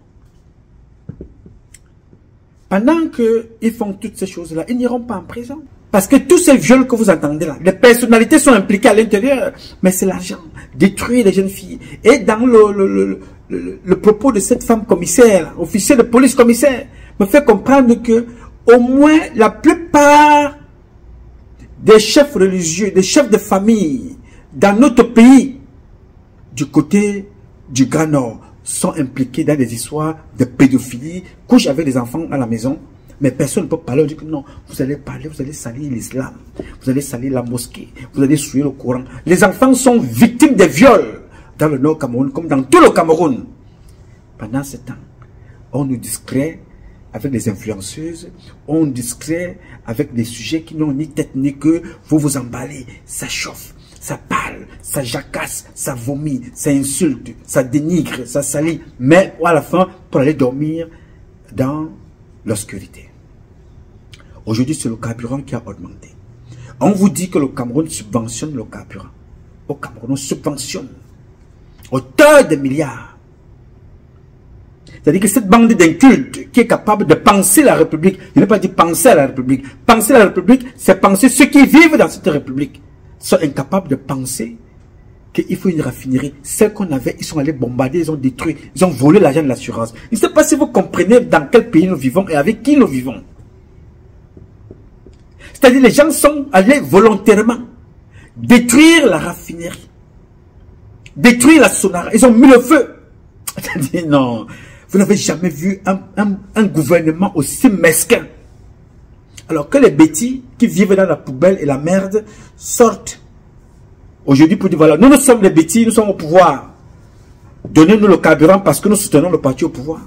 Pendant qu'ils font toutes ces choses-là, ils n'iront pas en prison. Parce que tous ces viols que vous entendez là, les personnalités sont impliquées à l'intérieur, mais c'est l'argent, détruire les jeunes filles. Et dans le, le, le, le, le propos de cette femme commissaire, officier de police commissaire, me fait comprendre que au moins la plupart des chefs religieux, des chefs de famille dans notre pays, du côté du Grand Nord, sont impliqués dans des histoires de pédophilie, couchent avec les enfants à la maison. Mais personne ne peut parler. On dit que non, vous allez parler, vous allez salir l'islam, vous allez salir la mosquée, vous allez souiller le Coran. Les enfants sont victimes des viols dans le Nord Cameroun, comme dans tout le Cameroun. Pendant ce temps, on nous distrait avec des influenceuses, on nous distrait avec des sujets qui n'ont ni tête ni queue. Vous vous emballez, ça chauffe, ça parle, ça jacasse, ça vomit, ça insulte, ça dénigre, ça salit. Mais à la fin, pour aller dormir dans l'obscurité. Aujourd'hui, c'est le carburant qui a augmenté. On vous dit que le Cameroun subventionne le carburant. Au Cameroun, on subventionne hauteur de milliards. C'est-à-dire que cette bande d'incultes qui est capable de penser la République, je n'ai pas dit penser à la République, penser à la République, c'est penser ceux qui vivent dans cette République, sont incapables de penser qu'il faut une raffinerie. Celle qu'on avait, ils sont allés bombarder, ils ont détruit, ils ont volé l'argent de l'assurance. Je ne sais pas si vous comprenez dans quel pays nous vivons et avec qui nous vivons. C'est-à-dire les gens sont allés volontairement détruire la raffinerie, détruire la Sonara. Ils ont mis le feu. C'est-à-dire non, vous n'avez jamais vu un, un, un gouvernement aussi mesquin. Alors que les bêtis qui vivent dans la poubelle et la merde sortent aujourd'hui pour dire voilà, nous nous sommes les bêtis, nous sommes au pouvoir. Donnez-nous le carburant parce que nous soutenons le parti au pouvoir.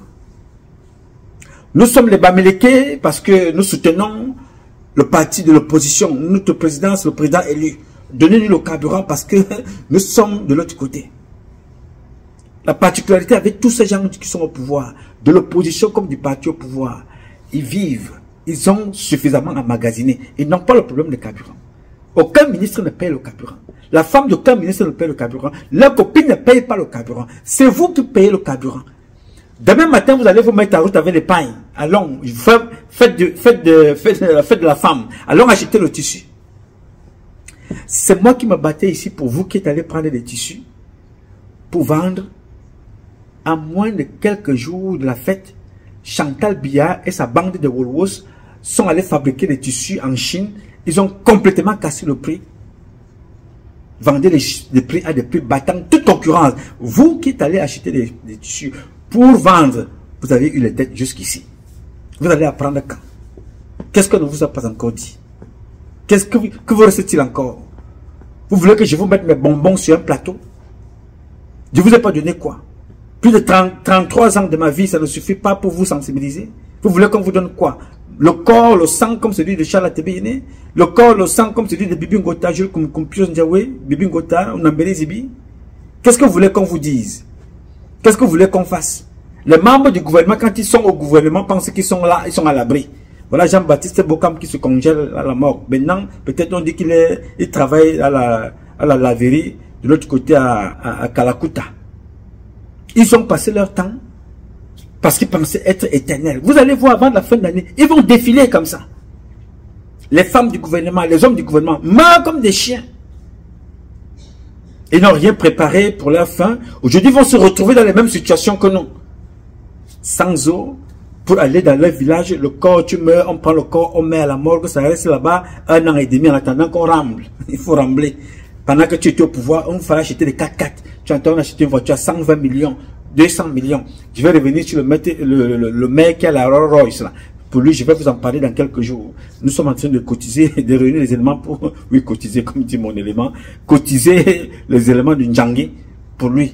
Nous sommes les Bamileke parce que nous soutenons le parti de l'opposition. Notre président, c'est le président élu. donnez-nous le carburant parce que nous sommes de l'autre côté. La particularité avec tous ces gens qui sont au pouvoir, de l'opposition comme du parti au pouvoir, ils vivent, ils ont suffisamment emmagasiné. Ils n'ont pas le problème de carburant. Aucun ministre ne paye le carburant. La femme d'aucun ministre ne paye le carburant. La copine ne paye pas le carburant. C'est vous qui payez le carburant. Demain matin, vous allez vous mettre en route avec les pains. Allons, faites, faites, de, faites, de, faites, de, faites de la femme. Allons acheter le tissu. C'est moi qui me battais ici pour vous qui êtes allé prendre des tissus pour vendre. À moins de quelques jours de la fête, Chantal Biya et sa bande de Woolworths sont allés fabriquer des tissus en Chine. Ils ont complètement cassé le prix. Vendez les, les prix à des prix battant toute concurrence. Vous qui êtes allé acheter des, des tissus pour vendre, vous avez eu les têtes jusqu'ici. Vous allez apprendre quand? Qu'est-ce qu'on ne vous a pas encore dit? Qu'est-ce que, que vous reste-t-il encore? Vous voulez que je vous mette mes bonbons sur un plateau? Je vous ai pas donné quoi? Plus de trente, trente-trois ans de ma vie, ça ne suffit pas pour vous sensibiliser. Vous voulez qu'on vous donne quoi? Le corps, le sang comme celui de Charles Atebe, le corps, le sang comme celui de Bibi Ngota, Jules Kumpios Ndiawe, Bibi Ngota, Nambele Zibi. Qu'est-ce que vous voulez qu'on vous dise? Qu'est-ce que vous voulez qu'on fasse? Les membres du gouvernement, quand ils sont au gouvernement, pensent qu'ils sont là, ils sont à l'abri. Voilà Jean-Baptiste Bokam qui se congèle à la mort. Maintenant, peut-être on dit qu'il est, il travaille à la, à la laverie, de l'autre côté à, à, à Kalakuta. Ils ont passé leur temps parce qu'ils pensaient être éternels. Vous allez voir avant la fin de l'année, ils vont défiler comme ça. Les femmes du gouvernement, les hommes du gouvernement meurent comme des chiens. Ils n'ont rien préparé pour leur fin. Aujourd'hui, ils vont se retrouver dans les mêmes situations que nous. Sans eau, pour aller dans leur village, le corps, tu meurs, on prend le corps, on met à la morgue, ça reste là-bas un an et demi en attendant qu'on ramble. Il faut rambler. Pendant que tu étais au pouvoir, on fallait acheter des quatre quatre. Tu entends, on a acheté une voiture à cent vingt millions, deux cents millions. Je vais revenir sur le, le, le, le mec qui a la Rolls Royce là. Pour lui, je vais vous en parler dans quelques jours. Nous sommes en train de cotiser, de réunir les éléments pour... Oui, cotiser, comme dit mon élément. Cotiser les éléments d'une Djangui pour lui.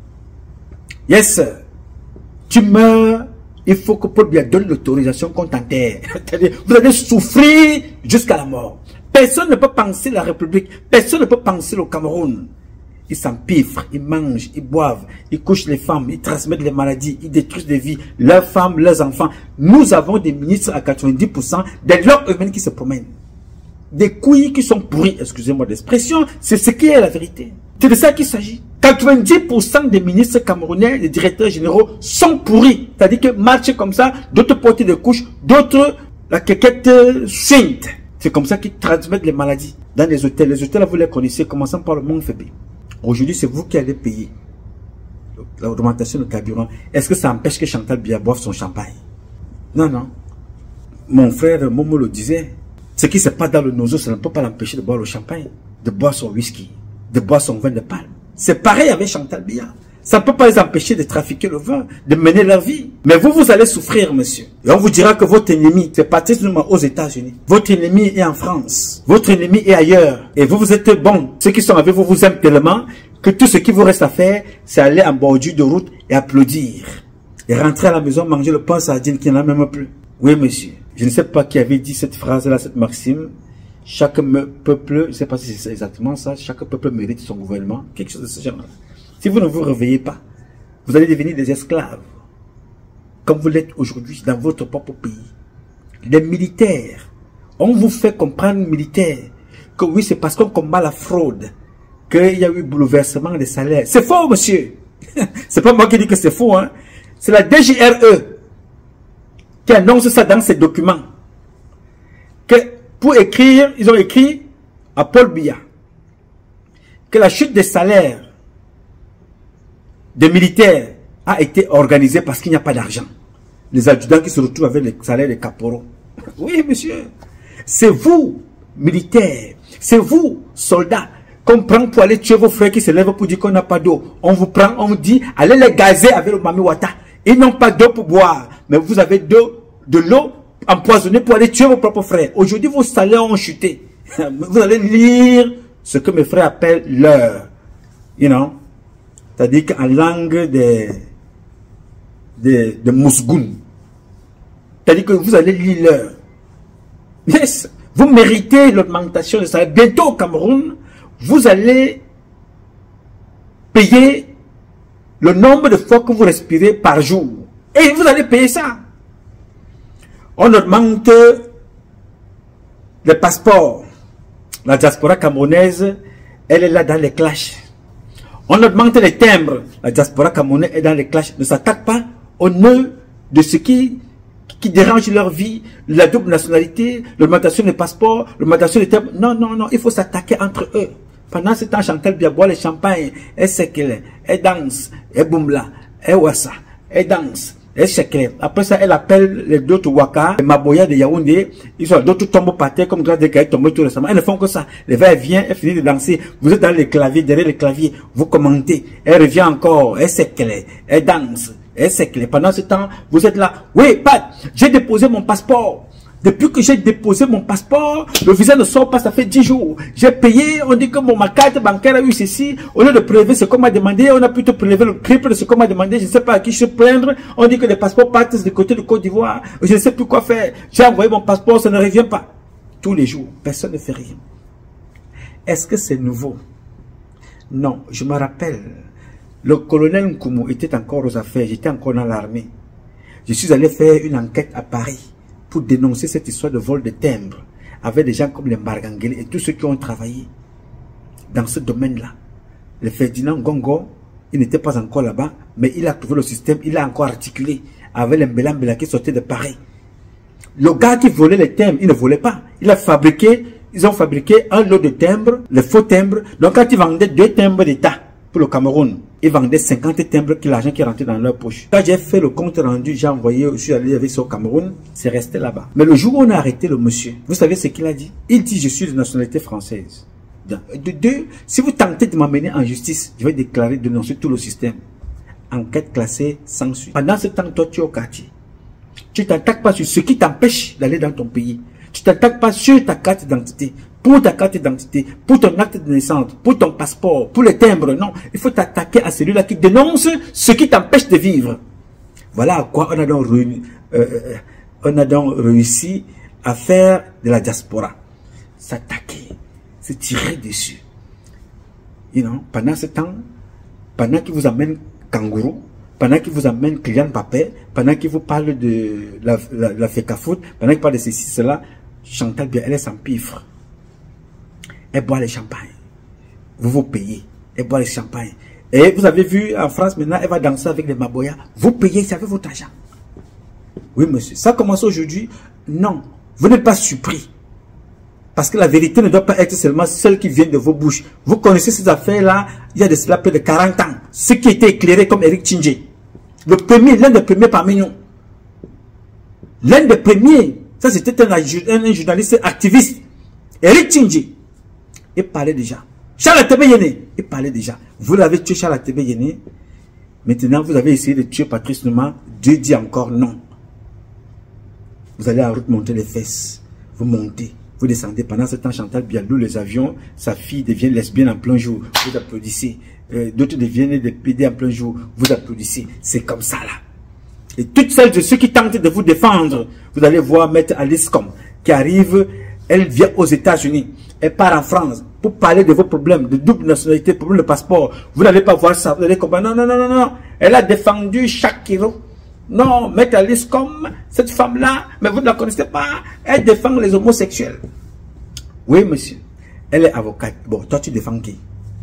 Yes, tu meurs, il faut que Paul Biya donne l'autorisation qu'on t'enterre. Vous allez souffrir jusqu'à la mort. Personne ne peut penser la République. Personne ne peut penser le Cameroun. Ils s'empiffrent, ils mangent, ils boivent, ils couchent les femmes, ils transmettent les maladies, ils détruisent des vies, leurs femmes, leurs enfants. Nous avons des ministres à quatre-vingt-dix pour cent, des leurs humaines qui se promènent. Des couilles qui sont pourries, excusez-moi l'expression, c'est ce qui est la vérité. C'est de ça qu'il s'agit. quatre-vingt-dix pour cent des ministres camerounais, des directeurs généraux sont pourris. C'est-à-dire que marchent comme ça, d'autres portent des couches, d'autres la quéquette suinte. C'est comme ça qu'ils transmettent les maladies dans les hôtels. Les hôtels, vous les connaissez, commençant par le Mont Fébé. Aujourd'hui, c'est vous qui allez payer l'augmentation de carburant. Est-ce que ça empêche que Chantal Biya boive son champagne? Non, non. Mon frère Momo le disait. Ce qui se passe dans le nozo, ça ne peut pas l'empêcher de boire le champagne, de boire son whisky, de boire son vin de palme. C'est pareil avec Chantal Biya. Ça ne peut pas les empêcher de trafiquer le vin, de mener leur vie. Mais vous, vous allez souffrir, monsieur. Et on vous dira que votre ennemi, c'est Patrice Lumumba aux États-Unis. Votre ennemi est en France. Votre ennemi est ailleurs. Et vous, vous êtes bons. Ceux qui sont avec vous vous aiment tellement que tout ce qui vous reste à faire, c'est aller en bordure de route et applaudir. Et rentrer à la maison, manger le pain sardine qui n'en a même plus. Oui, monsieur. Je ne sais pas qui avait dit cette phrase-là, cette maxime. Chaque peuple, je ne sais pas si c'est exactement ça, chaque peuple mérite son gouvernement. Quelque chose de ce genre-là. Si vous ne vous réveillez pas, vous allez devenir des esclaves, comme vous l'êtes aujourd'hui dans votre propre pays. Les militaires, on vous fait comprendre, militaires, que oui, c'est parce qu'on combat la fraude, qu'il y a eu bouleversement des salaires. C'est faux, monsieur. C'est pas moi qui dis que c'est faux, hein. C'est la D G R E qui annonce ça dans ses documents. Que pour écrire, ils ont écrit à Paul Biya que la chute des salaires des militaires a été organisé parce qu'il n'y a pas d'argent. Les adjudants qui se retrouvent avec les salaires des caporaux. Oui, monsieur. C'est vous, militaires. C'est vous, soldats, qu'on prend pour aller tuer vos frères qui se lèvent pour dire qu'on n'a pas d'eau. On vous prend, on vous dit, allez les gazer avec le Mami Wata. Ils n'ont pas d'eau pour boire. Mais vous avez de, de l'eau empoisonnée pour aller tuer vos propres frères. Aujourd'hui, vos salaires ont chuté. Vous allez lire ce que mes frères appellent l'heure. You know? C'est-à-dire qu'en langue de, de, de Mousgoun. C'est-à-dire que vous allez lire l'heure. Yes, vous méritez l'augmentation de salaire. Bientôt au Cameroun, vous allez payer le nombre de fois que vous respirez par jour. Et vous allez payer ça. On augmente les passeports. La diaspora camerounaise, elle est là dans les clashs. On augmente les timbres. La diaspora camerounaise est dans les clashs. Ne s'attaque pas au nœud de ce qui, qui dérange leur vie, la double nationalité, l'augmentation des passeports, l'augmentation des timbres. Non, non, non, il faut s'attaquer entre eux. Pendant ce temps, Chantal Biya boit le champagne, elle s'éclaire, elle danse, elle boum là, elle wassa, elle danse, elle s'éclaire. Après ça, elle appelle les d'autres Waka, les Maboya de Yaoundé, ils sont d'autres tombent par terre comme grâce des gars tombés tout récemment. Elles ne font que ça. Les verres viennent, elle finit de danser. Vous êtes dans les claviers, derrière les claviers, vous commentez. Elle revient encore, elle s'éclaire, elle danse, elle s'éclaire. Pendant ce temps, vous êtes là. Oui, Pat, j'ai déposé mon passeport. Depuis que j'ai déposé mon passeport, le visa ne sort pas, ça fait dix jours. J'ai payé, on dit que mon, ma carte bancaire a eu ceci. Au lieu de prélever ce qu'on m'a demandé, on a plutôt prélevé le triple de ce qu'on m'a demandé. Je ne sais pas à qui je plaindre. On dit que les passeports partent du côté de Côte d'Ivoire. Je ne sais plus quoi faire. J'ai envoyé mon passeport, ça ne revient pas. Tous les jours, personne ne fait rien. Est-ce que c'est nouveau? Non, je me rappelle. Le colonel Nkoumou était encore aux affaires. J'étais encore dans l'armée. Je suis allé faire une enquête à Paris pour dénoncer cette histoire de vol de timbres avec des gens comme les Margangeli et tous ceux qui ont travaillé dans ce domaine-là. Le Ferdinand Gongo, il n'était pas encore là-bas, mais il a trouvé le système, il a encore articulé avec les Mbela qui sortaient de Paris. Le gars qui volait les timbres, il ne volait pas. Il a fabriqué, ils ont fabriqué un lot de timbres, les faux timbres. Donc quand ils vendaient deux timbres d'État pour le Cameroun, ils vendaient cinquante timbres, que l'argent qui rentrait dans leur poche. Quand j'ai fait le compte rendu, j'ai envoyé, je suis allé avec ça au Cameroun, c'est resté là-bas. Mais le jour où on a arrêté le monsieur, vous savez ce qu'il a dit? Il dit, je suis de nationalité française. De deux, si vous tentez de m'amener en justice, je vais déclarer, dénoncer tout le système. Enquête classée sans suite. Pendant ce temps, toi, tu es au quartier. Tu ne t'attaques pas sur ce qui t'empêche d'aller dans ton pays. Tu ne t'attaques pas sur ta carte d'identité. Pour ta carte d'identité, pour ton acte de naissance, pour ton passeport, pour les timbres, non. Il faut t'attaquer à celui-là qui dénonce ce qui t'empêche de vivre. Voilà à quoi on a donc, euh, on a donc réussi à faire de la diaspora. S'attaquer, se tirer dessus. You know, pendant ce temps, pendant qu'il vous amène kangourou, pendant qu'il vous amène Kylian Mbappé, pendant qu'il vous parle de la, la, la FECAFOOT, pendant qu'il parle de ceci, cela, Chantal Biya, elle est sans pifre. Elle boit les champagnes. Vous vous payez. Elle boit les champagnes. Et vous avez vu en France maintenant, elle va danser avec les Maboya. Vous payez, c'est avec votre argent. Oui, monsieur. Ça commence aujourd'hui? Non. Vous n'êtes pas surpris. Parce que la vérité ne doit pas être seulement celle qui vient de vos bouches. Vous connaissez ces affaires-là, il y a de cela près de quarante ans. Ceux qui étaient éclairés comme Eric Tchindjé. Le premier, l'un des premiers parmi nous. L'un des premiers. Ça, c'était un, un, un journaliste activiste. Eric Tchindjé. Il parlait déjà. Charles Tébé Yéné, il parlait déjà. Vous l'avez tué, Charles Tébé Yéné. Maintenant, vous avez essayé de tuer Patrice Numa. Dieu dit encore non. Vous allez en route monter les fesses. Vous montez, vous descendez. Pendant ce temps, Chantal Biya loue les avions. Sa fille devient lesbienne en plein jour. Vous applaudissez. Euh, D'autres deviennent des P D en plein jour. Vous applaudissez. C'est comme ça là. Et toutes celles de ceux qui tentent de vous défendre, vous allez voir Maître Alice Com qui arrive. Elle vient aux États-Unis. Elle part en France pour parler de vos problèmes de double nationalité, problème de passeport. Vous n'allez pas voir ça. Vous allez comprendre. Non, non, non, non, non. Elle a défendu Shakiro. Non, Maître Alice Com, cette femme-là, mais vous ne la connaissez pas. Elle défend les homosexuels. Oui, monsieur. Elle est avocate. Bon, toi, tu défends qui?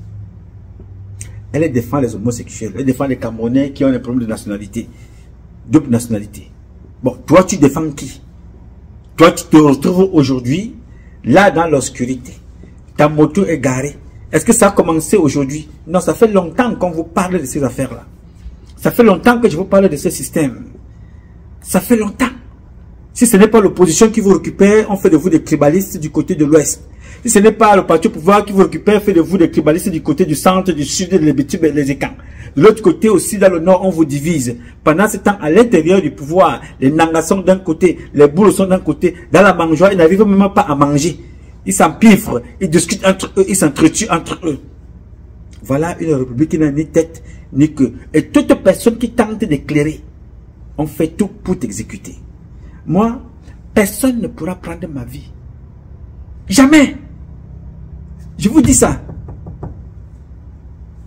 Elle défend les homosexuels. Elle défend les Camerounais qui ont des problèmes de nationalité. Double nationalité. Bon, toi, tu défends qui? Toi, tu te retrouves aujourd'hui, là, dans l'obscurité. Ta moto est garée. Est-ce que ça a commencé aujourd'hui? Non, ça fait longtemps qu'on vous parle de ces affaires-là. Ça fait longtemps que je vous parle de ce système. Ça fait longtemps. Si ce n'est pas l'opposition qui vous récupère, on fait de vous des tribalistes du côté de l'Ouest. Si ce n'est pas le parti au pouvoir qui vous récupère, fait de vous des tribalistes du côté du centre, du sud, les Bétubes et les Écans. De l'autre côté aussi, dans le nord, on vous divise. Pendant ce temps, à l'intérieur du pouvoir, les Nangas sont d'un côté, les Boulos sont d'un côté. Dans la mangeoire, ils n'arrivent même pas à manger. Ils s'empiffrent, ils discutent entre eux, ils s'entretuent entre eux. Voilà une république qui n'a ni tête, ni queue. Et toute personne qui tente d'éclairer, on fait tout pour t'exécuter. Moi, personne ne pourra prendre ma vie. Jamais. Je vous dis ça.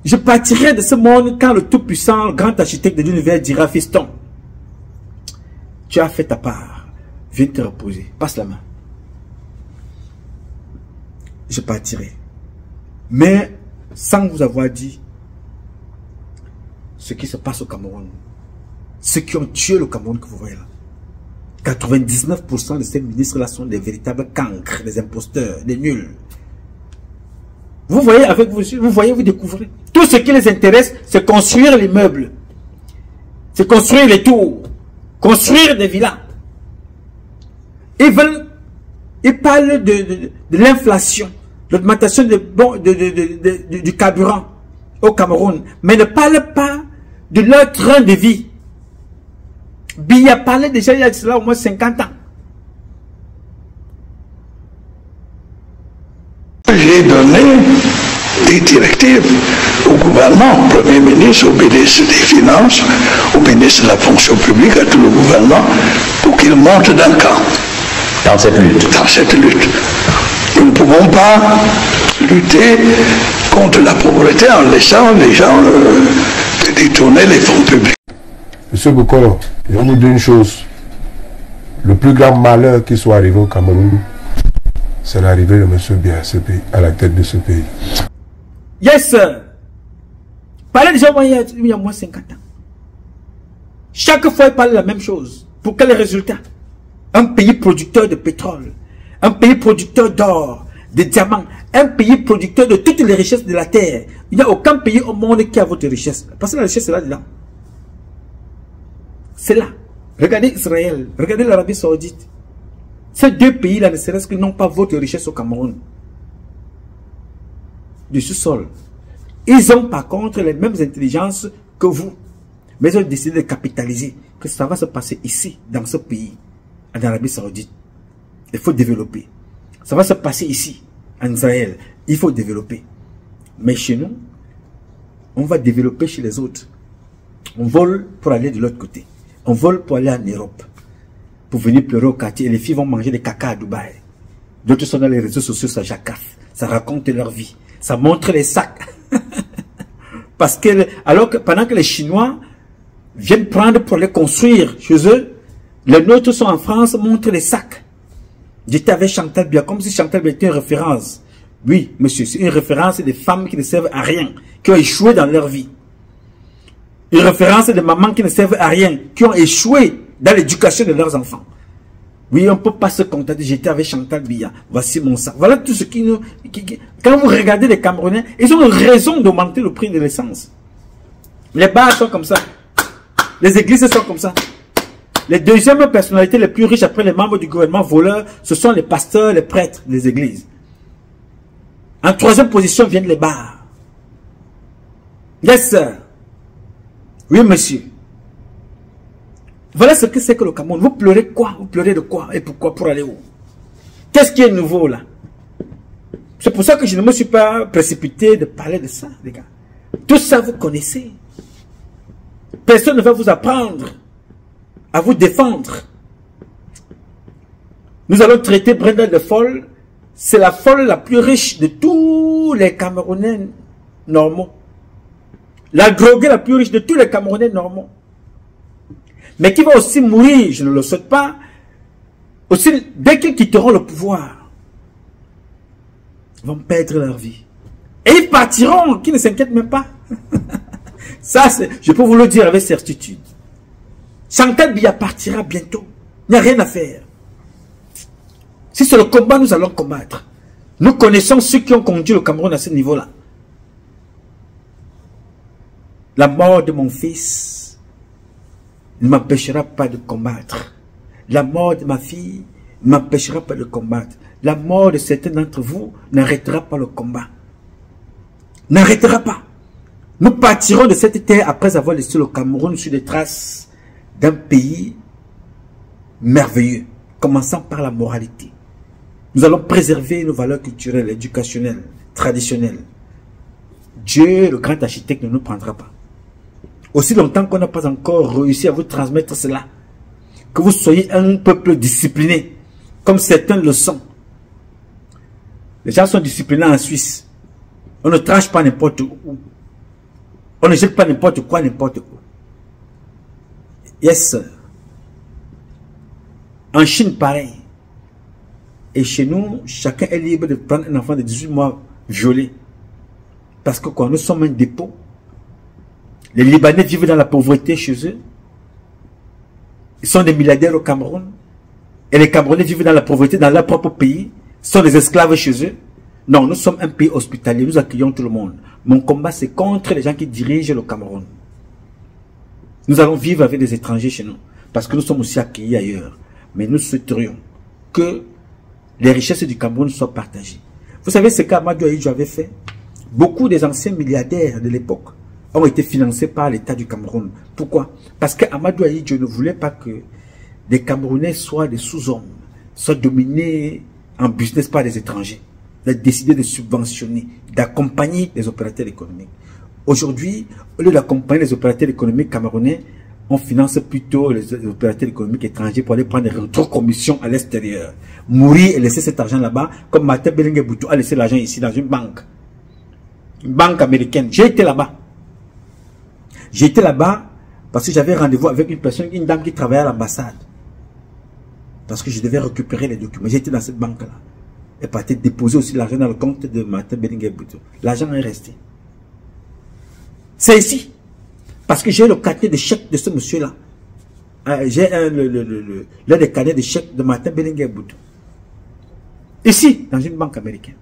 Je partirai de ce monde quand le tout-puissant, le grand architecte de l'univers dira, fiston, tu as fait ta part, viens te reposer, passe la main. Je partirai. Mais sans vous avoir dit ce qui se passe au Cameroun. Ceux qui ont tué le Cameroun que vous voyez là. quatre-vingt-dix-neuf pour cent de ces ministres-là sont des véritables cancres, des imposteurs, des nuls. Vous voyez avec vous, vous voyez, vous découvrez. Tout ce qui les intéresse, c'est construire les meubles. C'est construire les tours. Construire des villas. Ils veulent, ils parlent de, de, de l'inflation, l'augmentation de, bon, de, de, de, de, de, du carburant au Cameroun, mais ne parlent pas de leur train de vie. Biya parlait déjà il y a cela au moins cinquante ans. J'ai donné des directives au gouvernement, au Premier ministre, au ministre des Finances, au ministre de la fonction publique, à tout le gouvernement, pour qu'ils montent d'un camp. Dans cette lutte. Dans cette lutte. Nous ne pouvons pas lutter contre la pauvreté en laissant les gens euh, détourner les fonds publics. Monsieur Bokoro, je vous dis une chose. Le plus grand malheur qui soit arrivé au Cameroun, c'est l'arrivée de M. Biya à la tête de ce pays. Yes, sir. Parlez déjà il y a moins cinquante ans. Chaque fois, il parle la même chose. Pour quel résultat? Un pays producteur de pétrole, un pays producteur d'or, de diamants, un pays producteur de toutes les richesses de la terre. Il n'y a aucun pays au monde qui a votre richesse. Parce que la richesse est là-dedans. C'est là. Regardez Israël, regardez l'Arabie Saoudite. Ces deux pays-là ne serait-ce que n'ont pas votre richesse au Cameroun. Du sous-sol. Ils ont par contre les mêmes intelligences que vous. Mais ils ont décidé de capitaliser. Que ça va se passer ici, dans ce pays, en Arabie Saoudite. Il faut développer. Ça va se passer ici, en Israël. Il faut développer. Mais chez nous, on va développer chez les autres. On vole pour aller de l'autre côté. On vole pour aller en Europe. Pour venir pleurer au quartier. Et les filles vont manger des caca à Dubaï. D'autres sont dans les réseaux sociaux, ça jacaffe. Ça raconte leur vie. Ça montre les sacs. Parce que, alors que pendant que les Chinois viennent prendre pour les construire chez eux, les nôtres sont en France, montrent les sacs. J'étais avec Chantal Biya, comme si Chantal Biya était une référence. Oui, monsieur, c'est une référence des femmes qui ne servent à rien, qui ont échoué dans leur vie. Une référence des mamans qui ne servent à rien, qui ont échoué dans l'éducation de leurs enfants. Oui, on ne peut pas se contenter. J'étais avec Chantal Biya. Voici mon sac. Voilà tout ce qui nous... Qui, qui, quand vous regardez les Camerounais, ils ont raison d'augmenter le prix de l'essence. Les bars sont comme ça. Les églises sont comme ça. Les deuxièmes personnalités les plus riches après les membres du gouvernement voleurs, ce sont les pasteurs, les prêtres des églises. En troisième position viennent les bars. Yes, sir. Oui, monsieur. Voilà ce que c'est que le Cameroun. Vous pleurez quoi? Vous pleurez de quoi? Et pourquoi? Pour aller où? Qu'est-ce qui est nouveau là? C'est pour ça que je ne me suis pas précipité de parler de ça, les gars. Tout ça, vous connaissez. Personne ne va vous apprendre à vous défendre. Nous allons traiter Brenda de folle. C'est la folle la plus riche de tous les Camerounais normaux. La droguée la plus riche de tous les Camerounais normaux. Mais qui va aussi mourir, je ne le souhaite pas, aussi dès qu'ils quitteront le pouvoir, ils vont perdre leur vie. Et ils partiront, qui ne s'inquiètent même pas. Ça, je peux vous le dire avec certitude. Chantal Biya partira bientôt. Il n'y a rien à faire. Si c'est le combat, nous allons combattre. Nous connaissons ceux qui ont conduit le Cameroun à ce niveau-là. La mort de mon fils ne m'empêchera pas de combattre. La mort de ma fille ne m'empêchera pas de combattre. La mort de certains d'entre vous n'arrêtera pas le combat. N'arrêtera pas. Nous partirons de cette terre après avoir laissé le Cameroun sur les traces d'un pays merveilleux, commençant par la moralité. Nous allons préserver nos valeurs culturelles, éducationnelles, traditionnelles. Dieu, le grand architecte, ne nous prendra pas. Aussi longtemps qu'on n'a pas encore réussi à vous transmettre cela, que vous soyez un peuple discipliné, comme certains le sont. Les gens sont disciplinés en Suisse. On ne tranche pas n'importe où. On ne jette pas n'importe quoi, n'importe où. Yes. En Chine, pareil. Et chez nous, chacun est libre de prendre un enfant de dix-huit mois violé. Parce que quoi, nous sommes un dépôt. Les Libanais vivent dans la pauvreté chez eux. Ils sont des milliardaires au Cameroun. Et les Camerounais vivent dans la pauvreté dans leur propre pays. Ils sont des esclaves chez eux. Non, nous sommes un pays hospitalier. Nous accueillons tout le monde. Mon combat, c'est contre les gens qui dirigent le Cameroun. Nous allons vivre avec des étrangers chez nous. Parce que nous sommes aussi accueillis ailleurs. Mais nous souhaiterions que les richesses du Cameroun soient partagées. Vous savez ce qu'Amadou Ahidjo avait fait? Beaucoup des anciens milliardaires de l'époque ont été financés par l'État du Cameroun. Pourquoi? Parce qu'Amadou Ahidjo ne voulait pas que des Camerounais soient des sous-hommes, soient dominés en business par des étrangers. Il a décidé de subventionner, d'accompagner les opérateurs économiques. Aujourd'hui, au lieu d'accompagner les opérateurs économiques camerounais, on finance plutôt les opérateurs économiques étrangers pour aller prendre des rétrocommissions à l'extérieur. Mourir et laisser cet argent là-bas, comme Martin Belingue-Boutou a laissé l'argent ici dans une banque. Une banque américaine. J'ai été là-bas. J'ai été là-bas parce que j'avais rendez-vous avec une personne, une dame qui travaillait à l'ambassade. Parce que je devais récupérer les documents. J'étais dans cette banque-là. Elle partait déposer aussi l'argent dans le compte de Martin Belingue-Boutou. L'argent est resté. C'est ici. Parce que j'ai le carnet de chèques de ce monsieur-là. Euh, j'ai le, le, le, le, le des carnets de chèques de Martin Belingue-Boutou. Ici, dans une banque américaine.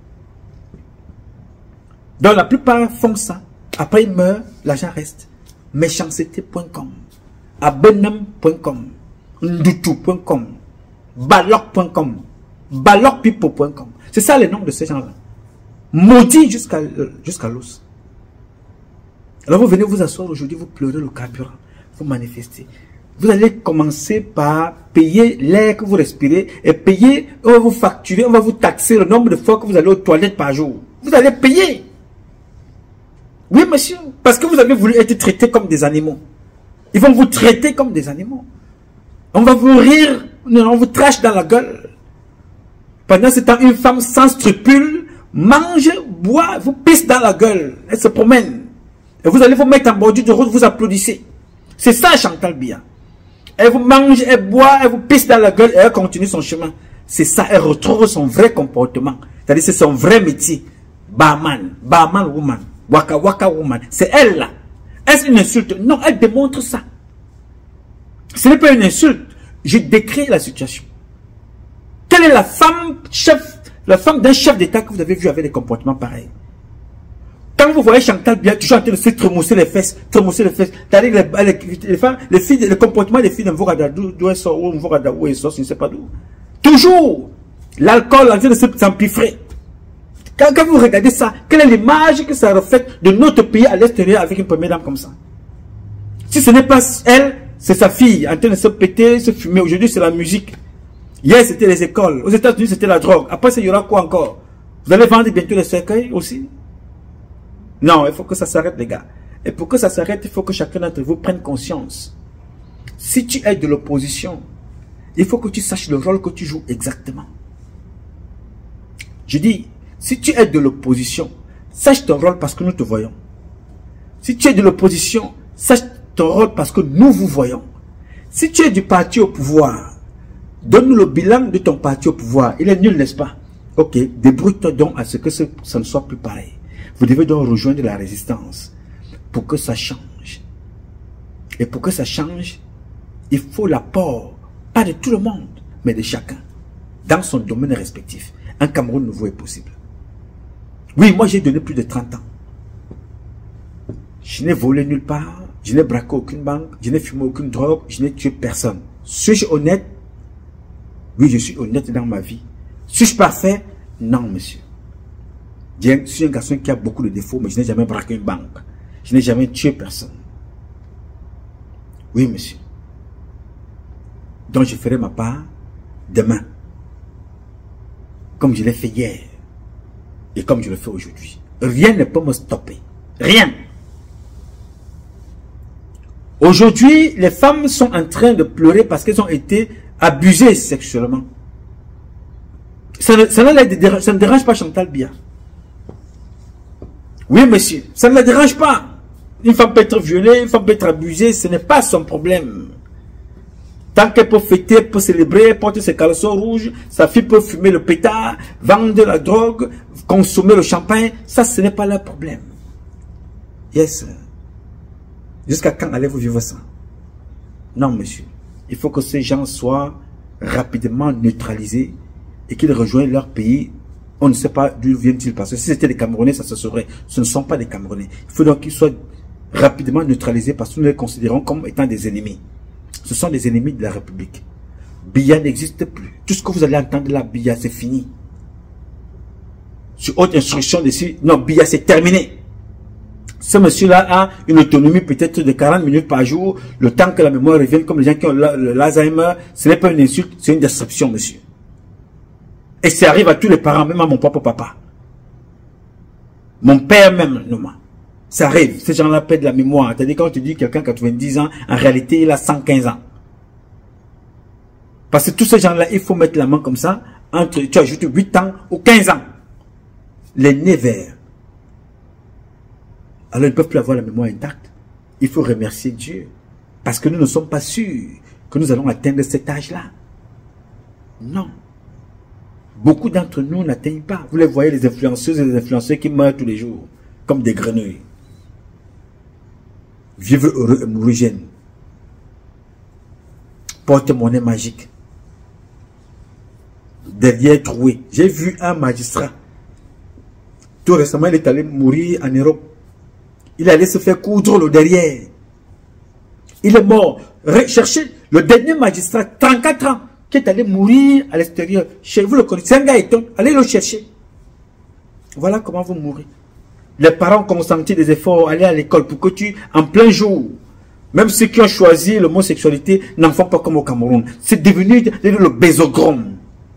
Donc la plupart font ça. Après ils meurent, l'argent reste. Méchanceté point com, abenam point com, ndutu point com, balok point com, balokpipo point com. C'est ça le nom de ces gens-là. Maudits jusqu'à jusqu'à l'os. Alors vous venez vous asseoir aujourd'hui, vous pleurez le carburant, vous manifestez. Vous allez commencer par payer l'air que vous respirez et payer, on va vous facturer, on va vous taxer le nombre de fois que vous allez aux toilettes par jour. Vous allez payer. Oui, monsieur, parce que vous avez voulu être traité comme des animaux. Ils vont vous traiter comme des animaux. On va vous rire, on vous trache dans la gueule. Pendant ce temps, une femme sans scrupules mange, boit, vous pisse dans la gueule. Elle se promène. Et vous allez vous mettre en bordure de route, vous applaudissez. C'est ça, Chantal Biya. Elle vous mange, elle boit, elle vous pisse dans la gueule et elle continue son chemin. C'est ça, elle retrouve son vrai comportement. C'est-à-dire, c'est son vrai métier. Barman, barman woman. Waka Waka Woman, c'est elle là. Est-ce une insulte? Non, elle démontre ça. Ce n'est pas une insulte. Je décris la situation. Quelle est la femme chef, la femme d'un chef d'État que vous avez vu avec des comportements pareils? Quand vous voyez Chantal Biya toujours en train de se tremousser les fesses, tremousser les fesses, c'est-à-dire les, les, les femmes, les filles, le comportement des filles de Mvorada, d'où elles sortent, ou Mvorada, où elles sortent, je ne sais pas d'où. Toujours l'alcool en train de s'empiffrer. Quand, quand vous regardez ça, quelle est l'image que ça reflète de notre pays à l'extérieur avec une première dame comme ça? Si ce n'est pas elle, c'est sa fille en train de se péter, se fumer. Aujourd'hui, c'est la musique. Hier, c'était les écoles. Aux États-Unis, c'était la drogue. Après, il y aura quoi encore? Vous allez vendre bientôt les cercueils aussi? Non, il faut que ça s'arrête, les gars. Et pour que ça s'arrête, il faut que chacun d'entre vous prenne conscience. Si tu es de l'opposition, il faut que tu saches le rôle que tu joues exactement. Je dis, si tu es de l'opposition, sache ton rôle parce que nous te voyons. Si tu es de l'opposition, sache ton rôle parce que nous vous voyons. Si tu es du parti au pouvoir, donne-nous le bilan de ton parti au pouvoir. Il est nul, n'est-ce pas? Ok, débrouille-toi donc à ce que ce, ça ne soit plus pareil. Vous devez donc rejoindre la résistance pour que ça change. Et pour que ça change, il faut l'apport, pas de tout le monde, mais de chacun, dans son domaine respectif. Un Cameroun nouveau est possible. Oui, moi j'ai donné plus de trente ans. Je n'ai volé nulle part, je n'ai braqué aucune banque, je n'ai fumé aucune drogue, je n'ai tué personne. Suis-je honnête? Oui, je suis honnête dans ma vie. Suis-je parfait? Non, monsieur. Je suis un garçon qui a beaucoup de défauts, mais je n'ai jamais braqué une banque. Je n'ai jamais tué personne. Oui, monsieur. Donc je ferai ma part demain. Comme je l'ai fait hier. Et comme je le fais aujourd'hui. Rien ne peut me stopper. Rien. Aujourd'hui, les femmes sont en train de pleurer parce qu'elles ont été abusées sexuellement. Ça ne, ça, ne, ça ne dérange pas Chantal Biya. Oui, monsieur. Ça ne la dérange pas. Une femme peut être violée, une femme peut être abusée, ce n'est pas son problème. Tant qu'elle peut fêter, peut célébrer, porter ses caleçons rouges, sa fille peut fumer le pétard, vendre la drogue, consommer le champagne, ça ce n'est pas leur problème. Yes. Jusqu'à quand allez-vous vivre ça? Non, monsieur. Il faut que ces gens soient rapidement neutralisés et qu'ils rejoignent leur pays. On ne sait pas d'où viennent-ils, parce que si c'était des Camerounais, ça se saurait. Ce ne sont pas des Camerounais. Il faut donc qu'ils soient rapidement neutralisés parce que nous les considérons comme étant des ennemis. Ce sont des ennemis de la République. Biya n'existe plus. Tout ce que vous allez entendre là, Biya, c'est fini. Sur haute instruction d'ici, non, Biya, c'est terminé. Ce monsieur-là a une autonomie peut-être de quarante minutes par jour, le temps que la mémoire revienne, comme les gens qui ont l'Alzheimer. Ce n'est pas une insulte, c'est une destruction, monsieur. Et ça arrive à tous les parents, même à mon propre papa. Mon père même, non, ça arrive. Ces gens-là perdent la mémoire. C'est-à-dire quand tu dis quelqu'un quatre-vingt-dix ans, en réalité, il a cent quinze ans. Parce que tous ces gens-là, il faut mettre la main comme ça, entre, tu ajoutes huit ans ou quinze ans. Les nez verts. Alors ils ne peuvent plus avoir la mémoire intacte. Il faut remercier Dieu. Parce que nous ne sommes pas sûrs que nous allons atteindre cet âge-là. Non. Beaucoup d'entre nous n'atteignent pas. Vous les voyez, les influenceuses et les influenceurs qui meurent tous les jours, comme des grenouilles. Vivre heureux et mourir jeune. Porte-monnaie magique. Derrière troué. J'ai vu un magistrat. Tout récemment, il est allé mourir en Europe. Il allait se faire coudre le derrière. Il est mort. Cherchez le dernier magistrat, trente-quatre ans, qui est allé mourir à l'extérieur. Chez vous le connaissez, c'est un gars éton. Allez le chercher. Voilà comment vous mourrez. Les parents ont consenti des efforts, aller à l'école pour que tu, en plein jour, même ceux qui ont choisi l'homosexualité n'en font pas comme au Cameroun. C'est devenu le bésogrome.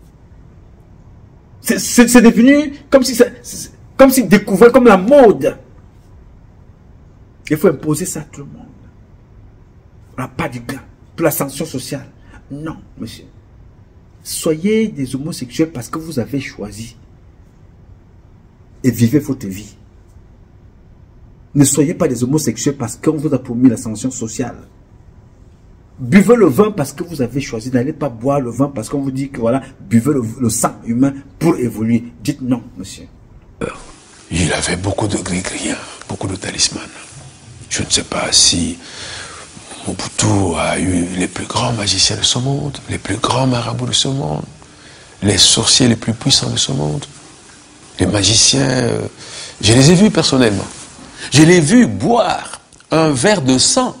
C'est devenu comme si, comme si découvrait comme la mode. Il faut imposer ça à tout le monde. On n'a pas du gain. Pour la sanction sociale. Non, monsieur. Soyez des homosexuels parce que vous avez choisi. Et vivez votre vie. Ne soyez pas des homosexuels parce qu'on vous a promis la sanction sociale. Buvez le vin parce que vous avez choisi. N'allez pas boire le vin parce qu'on vous dit que voilà, buvez le, le sang humain pour évoluer. Dites non, monsieur. Il avait beaucoup de gris-gris, beaucoup de talismans. Je ne sais pas si Mobutu a eu les plus grands magiciens de ce monde, les plus grands marabouts de ce monde, les sorciers les plus puissants de ce monde, les magiciens. Euh, je les ai vus personnellement. Je l'ai vu boire un verre de sang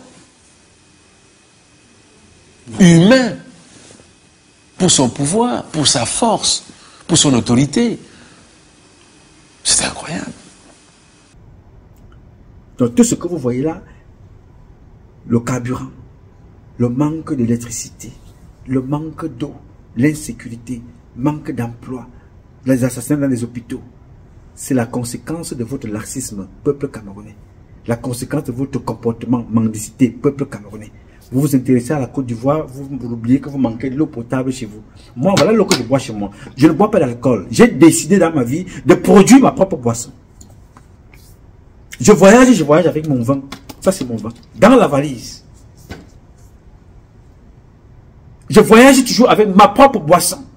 humain pour son pouvoir, pour sa force, pour son autorité. C'était incroyable. Donc tout ce que vous voyez là, le carburant, le manque d'électricité, le manque d'eau, l'insécurité, manque d'emploi, les assassinats dans les hôpitaux, c'est la conséquence de votre laxisme, peuple camerounais. La conséquence de votre comportement, mendicité, peuple camerounais. Vous vous intéressez à la Côte d'Ivoire, vous, vous oubliez que vous manquez de l'eau potable chez vous. Moi, voilà l'eau que je bois chez moi. Je ne bois pas d'alcool. J'ai décidé dans ma vie de produire ma propre boisson. Je voyage, je voyage avec mon vin. Ça, c'est mon vin. Dans la valise. Je voyage toujours avec ma propre boisson.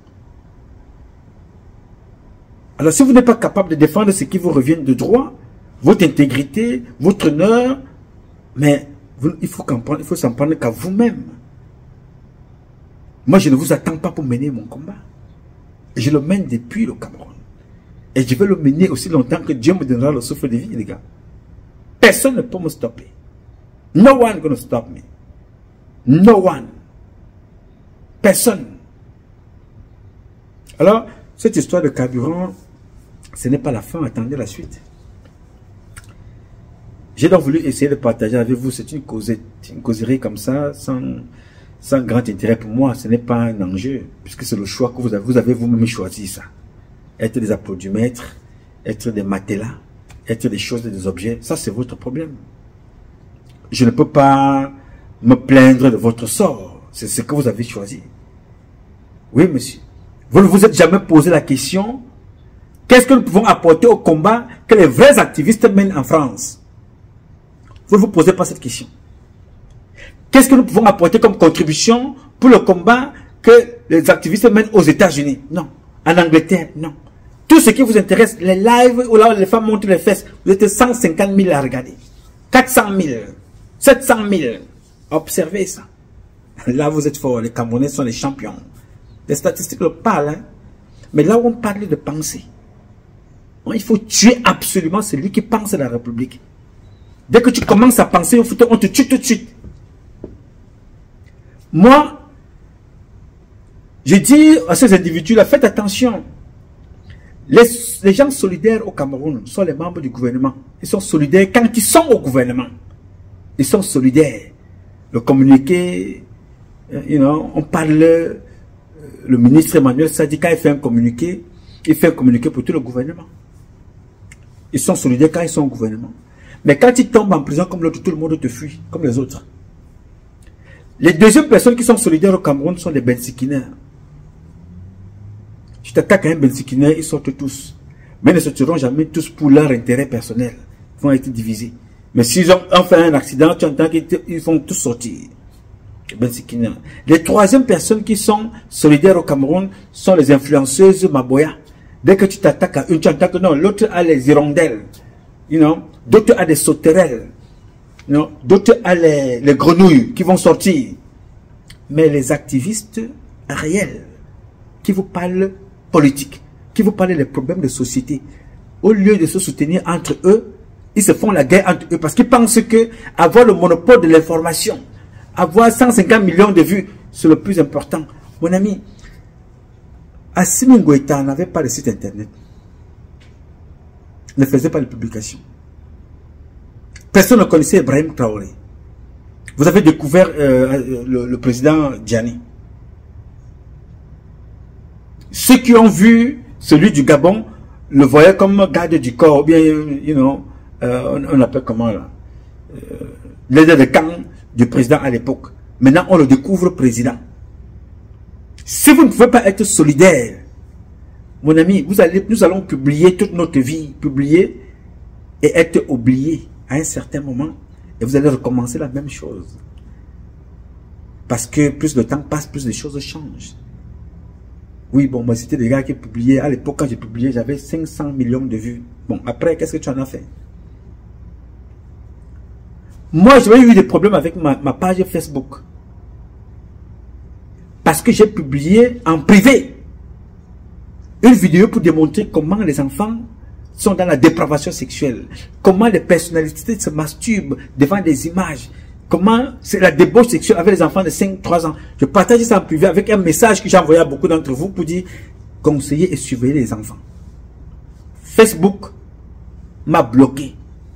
Alors, si vous n'êtes pas capable de défendre ce qui vous revient de droit, votre intégrité, votre honneur, mais vous, il faut comprendre, il faut s'en prendre qu'à vous-même. Moi, je ne vous attends pas pour mener mon combat. Je le mène depuis le Cameroun. Et je vais le mener aussi longtemps que Dieu me donnera le souffle de vie, les gars. Personne ne peut me stopper. No one gonna stop me. No one. Personne. Alors, cette histoire de carburant, ce n'est pas la fin, attendez la suite. J'ai donc voulu essayer de partager avec vous, c'est une causette, une causerie comme ça, sans, sans grand intérêt pour moi, ce n'est pas un enjeu, puisque c'est le choix que vous avez, vous avez vous-même choisi ça. Être des applaudimètres, être des matelas, être des choses et des objets, ça c'est votre problème. Je ne peux pas me plaindre de votre sort, c'est ce que vous avez choisi. Oui, monsieur. Vous ne vous êtes jamais posé la question, qu'est-ce que nous pouvons apporter au combat que les vrais activistes mènent en France? Vous ne vous posez pas cette question. Qu'est-ce que nous pouvons apporter comme contribution pour le combat que les activistes mènent aux États-Unis? Non. En Angleterre? Non. Tout ce qui vous intéresse, les lives où là, les femmes montrent les fesses, vous êtes cent cinquante mille à regarder. quatre cent mille. sept cent mille. Observez ça. Là, vous êtes forts. Les Camerounais sont les champions. Les statistiques le parlent. Hein? Mais là où on parle de pensée, il faut tuer absolument celui qui pense à la République. Dès que tu commences à penser au foot, on te tue tout de suite. Moi, je dis à ces individus-là, faites attention. Les, les gens solidaires au Cameroun sont les membres du gouvernement. Ils sont solidaires quand ils sont au gouvernement. Ils sont solidaires. Le communiqué, you know, on parle, le ministre Emmanuel Sadi, quand il fait un communiqué, il fait un communiqué pour tout le gouvernement. Ils sont solidaires quand ils sont au gouvernement. Mais quand ils tombent en prison comme l'autre, tout le monde te fuit, comme les autres. Les deuxièmes personnes qui sont solidaires au Cameroun sont les Bensikinaires. Tu t'attaques à un Bensikinaire, ils sortent tous. Mais ils ne sortiront jamais tous pour leur intérêt personnel. Ils vont être divisés. Mais s'ils ont, ont fait un accident, tu entends qu'ils vont tous sortir. Bensikinaires. Les troisièmes personnes qui sont solidaires au Cameroun sont les influenceuses Maboya. Dès que tu t'attaques à une, tu entends que non, l'autre a les hirondelles. You know? D'autres a des sauterelles. You know? D'autres a les, les grenouilles qui vont sortir. Mais les activistes réels qui vous parlent politique, qui vous parlent des problèmes de société, au lieu de se soutenir entre eux, ils se font la guerre entre eux parce qu'ils pensent que avoir le monopole de l'information, avoir cent cinquante millions de vues, c'est le plus important. Mon ami, Assimi Goïta n'avait pas de site internet, ne faisait pas de publication. Personne ne connaissait Ibrahim Traoré. Vous avez découvert euh, le, le président Diani. Ceux qui ont vu celui du Gabon le voyaient comme garde du corps, ou bien, you know, euh, on, on appelle comment là, euh, l'aide de camp du président à l'époque. Maintenant, on le découvre président. Si vous ne pouvez pas être solidaire, mon ami, vous allez, nous allons publier toute notre vie, publier et être oublié à un certain moment, et vous allez recommencer la même chose. Parce que plus le temps passe, plus les choses changent. Oui, bon, moi, c'était des gars qui publiaient. À l'époque, quand j'ai publié, j'avais cinq cents millions de vues. Bon, après, qu'est-ce que tu en as fait? Moi, j'avais eu des problèmes avec ma, ma page Facebook. Parce que j'ai publié en privé une vidéo pour démontrer comment les enfants sont dans la dépravation sexuelle. Comment les personnalités se masturbent devant des images. Comment c'est la débauche sexuelle avec les enfants de cinq trois ans. Je partage ça en privé avec un message que j'ai envoyé à beaucoup d'entre vous pour dire conseiller et surveiller les enfants. Facebook m'a bloqué.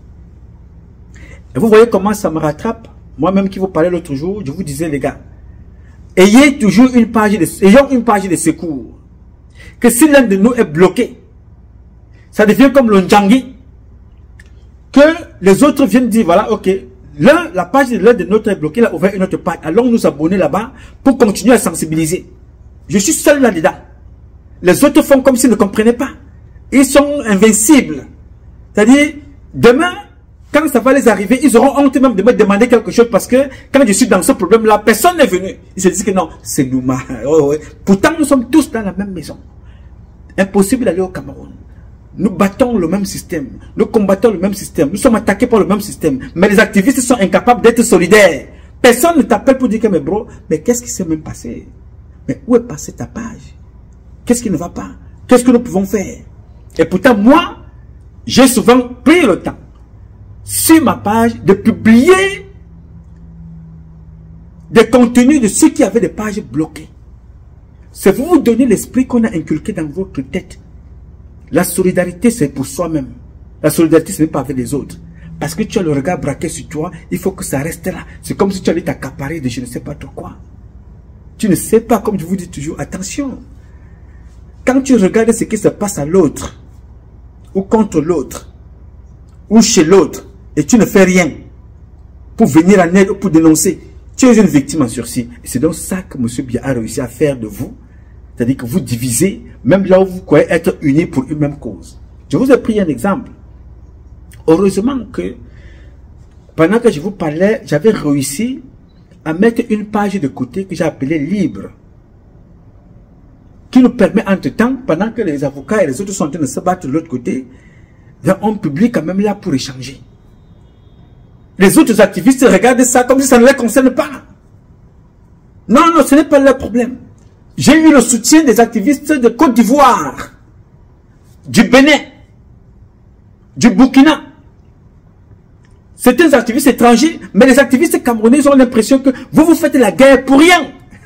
Et vous voyez comment ça me rattrape. Moi-même qui vous parlais l'autre jour, je vous disais les gars, ayez toujours une page de, ayons une page de secours. Que si l'un de nous est bloqué, ça devient comme le Ndjangi. Que les autres viennent dire voilà, ok. Là, la page de l'un de notre est bloquée, là, ouvert une autre page. Allons nous abonner là-bas pour continuer à sensibiliser. Je suis seul là-dedans. Les autres font comme s'ils ne comprenaient pas. Ils sont invincibles. C'est-à-dire, demain, quand ça va les arriver, ils auront honte même de me demander quelque chose parce que quand je suis dans ce problème-là, personne n'est venu. Ils se disent que non, c'est nous. Oh, ouais. Pourtant, nous sommes tous dans la même maison. Impossible d'aller au Cameroun. Nous battons le même système, nous combattons le même système, nous sommes attaqués par le même système. Mais les activistes sont incapables d'être solidaires. Personne ne t'appelle pour dire que, mais bro, mais qu'est-ce qui s'est même passé? Mais où est passée ta page? Qu'est-ce qui ne va pas? Qu'est-ce que nous pouvons faire? Et pourtant, moi, j'ai souvent pris le temps, sur ma page, de publier des contenus de ceux qui avaient des pages bloquées. C'est vous vous donner l'esprit qu'on a inculqué dans votre tête. La solidarité, c'est pour soi-même. La solidarité, ce n'est pas avec les autres. Parce que tu as le regard braqué sur toi, il faut que ça reste là. C'est comme si tu allais t'accaparer de je ne sais pas trop quoi. Tu ne sais pas, comme je vous dis toujours, attention. Quand tu regardes ce qui se passe à l'autre, ou contre l'autre, ou chez l'autre, et tu ne fais rien pour venir en aide ou pour dénoncer, tu es une victime en sursis. Et c'est donc ça que M. Biya a réussi à faire de vous. C'est-à-dire que vous divisez, même là où vous croyez être unis pour une même cause. Je vous ai pris un exemple. Heureusement que pendant que je vous parlais, j'avais réussi à mettre une page de côté que j'ai appelée libre, qui nous permet entre-temps, pendant que les avocats et les autres sont en train de se battre de l'autre côté, on publie quand même là pour échanger. Les autres activistes regardent ça comme si ça ne les concerne pas. Non, non, ce n'est pas leur problème. J'ai eu le soutien des activistes de Côte d'Ivoire, du Bénin, du Burkina. Certains activistes étrangers, mais les activistes camerounais ont l'impression que vous vous faites la guerre pour rien.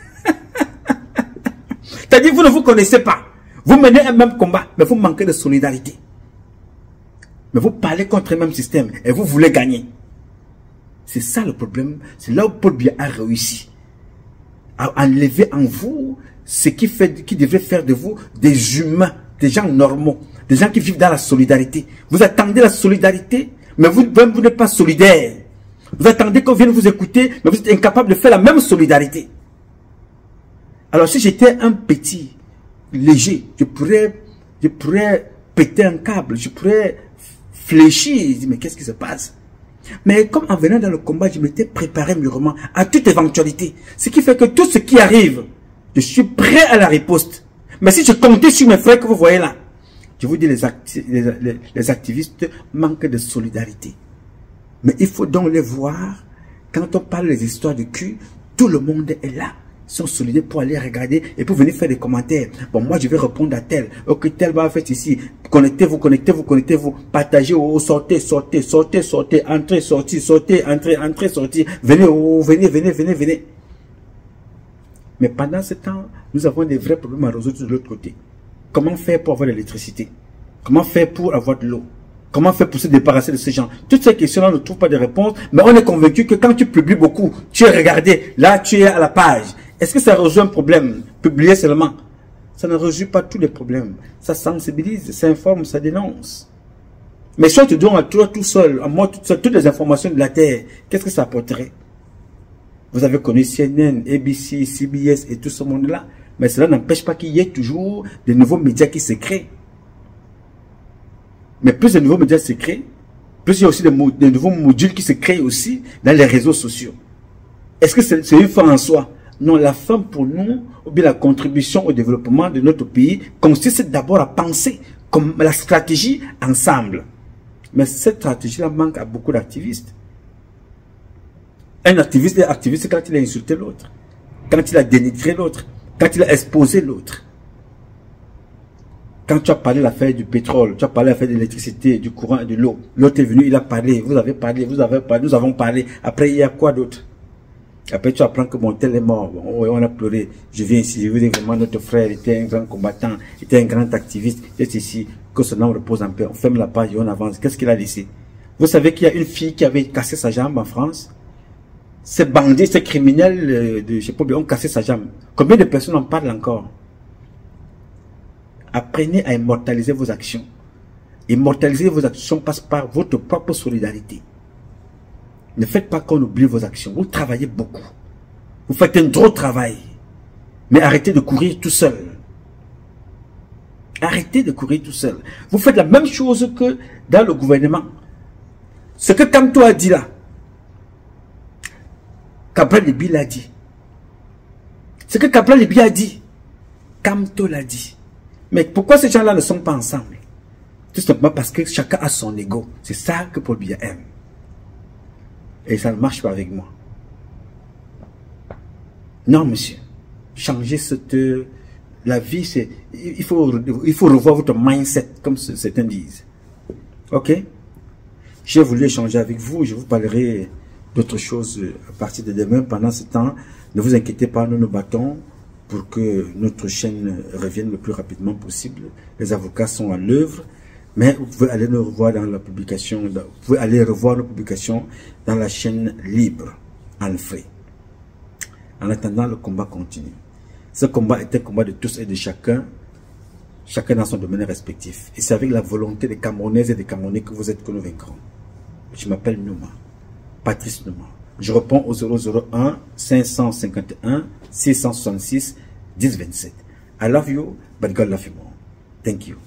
C'est-à-dire vous ne vous connaissez pas. Vous menez un même combat, mais vous manquez de solidarité. Mais vous parlez contre le même système et vous voulez gagner. C'est ça le problème. C'est là où Paul Biya a réussi à enlever en vous ce qui, fait, qui devrait faire de vous des humains, des gens normaux, des gens qui vivent dans la solidarité. Vous attendez la solidarité, mais vous, vous n'êtes pas solidaire. Vous attendez qu'on vienne vous écouter, mais vous êtes incapable de faire la même solidarité. Alors si j'étais un petit, léger, je pourrais, je pourrais péter un câble, je pourrais fléchir, mais qu'est-ce qui se passe? Mais comme en venant dans le combat, je m'étais préparé mûrement à toute éventualité. Ce qui fait que tout ce qui arrive, je suis prêt à la riposte. Mais si je comptais sur mes frères que vous voyez là, je vous dis, les, acti les, les, les activistes manquent de solidarité. Mais il faut donc les voir. Quand on parle des histoires de cul, tout le monde est là. Ils sont solidaires pour aller regarder et pour venir faire des commentaires. Bon, moi, je vais répondre à tel. Ok, tel va faire ici. Connectez-vous, connectez-vous, connectez-vous. Partagez, oh, sortez, sortez, sortez, sortez, entrez, sortez, sortez, entrez, entrez, sortez. Venez, oh, venez, venez, venez, venez. Mais pendant ce temps, nous avons des vrais problèmes à résoudre de l'autre côté. Comment faire pour avoir de l'électricité? Comment faire pour avoir de l'eau? Comment faire pour se débarrasser de ces gens? Toutes ces questions-là ne trouvent pas de réponse, mais on est convaincu que quand tu publies beaucoup, tu es regardé, là tu es à la page. Est-ce que ça résout un problème? Publier seulement, ça ne résout pas tous les problèmes. Ça sensibilise, ça informe, ça dénonce. Mais si on te donne à toi tout seul, à moi tout seul, toutes les informations de la Terre, qu'est-ce que ça apporterait? Vous avez connu C N N, A B C, C B S et tout ce monde-là. Mais cela n'empêche pas qu'il y ait toujours de nouveaux médias qui se créent. Mais plus de nouveaux médias se créent, plus il y a aussi de, de nouveaux modules qui se créent aussi dans les réseaux sociaux. Est-ce que c'est une fin en soi? Non, la fin pour nous, ou bien la contribution au développement de notre pays, consiste d'abord à penser comme la stratégie ensemble. Mais cette stratégie-là manque à beaucoup d'activistes. Un activiste est activiste quand il a insulté l'autre, quand il a dénigré l'autre, quand il a exposé l'autre. Quand tu as parlé de l'affaire du pétrole, tu as parlé de l'affaire de l'électricité, du courant et de l'eau, l'autre est venu, il a parlé, vous avez parlé, vous avez parlé, nous avons parlé. Après, il y a quoi d'autre? Après, tu apprends que mon tel est mort. Bon, on a pleuré. Je viens ici, je vous dis vraiment, notre frère était un grand combattant, était un grand activiste. C'est ici, que son nom repose en paix. On ferme la page et on avance. Qu'est-ce qu'il a laissé? Vous savez qu'il y a une fille qui avait cassé sa jambe en France? Ces bandits, ces criminels de, je sais pas, ont cassé sa jambe. Combien de personnes en parlent encore? Apprenez à immortaliser vos actions. Immortaliser vos actions passe par votre propre solidarité. Ne faites pas qu'on oublie vos actions. Vous travaillez beaucoup. Vous faites un gros travail. Mais arrêtez de courir tout seul. Arrêtez de courir tout seul. Vous faites la même chose que dans le gouvernement. Ce que Kamto a dit là, Cabral Libi l'a dit. Ce que Cabral Libi a dit, Kamto l'a dit. Mais pourquoi ces gens-là ne sont pas ensemble? Tout simplement parce que chacun a son ego. C'est ça que Paul Biya aime. Et ça ne marche pas avec moi. Non, monsieur. Changez cette... La vie, c'est... Il faut, il faut revoir votre mindset, comme certains disent. Ok? J'ai voulu échanger avec vous. Je vous parlerai d'autres choses à partir de demain. Pendant ce temps, ne vous inquiétez pas, nous nous battons pour que notre chaîne revienne le plus rapidement possible. Les avocats sont à l'œuvre. Mais vous pouvez aller nous revoir dans la publication, vous pouvez aller revoir nos publications dans la chaîne libre, en free. En attendant, le combat continue. Ce combat est un combat de tous et de chacun, chacun dans son domaine respectif. Et c'est avec la volonté des Camerounaises et des Camerounais que vous êtes que nous vaincrons. Je m'appelle Nouma, Patrice Nouma. Je réponds au zéro zéro un cinq cent cinquante et un six cent soixante-six dix vingt-sept. I love you, but God love you more. Thank you.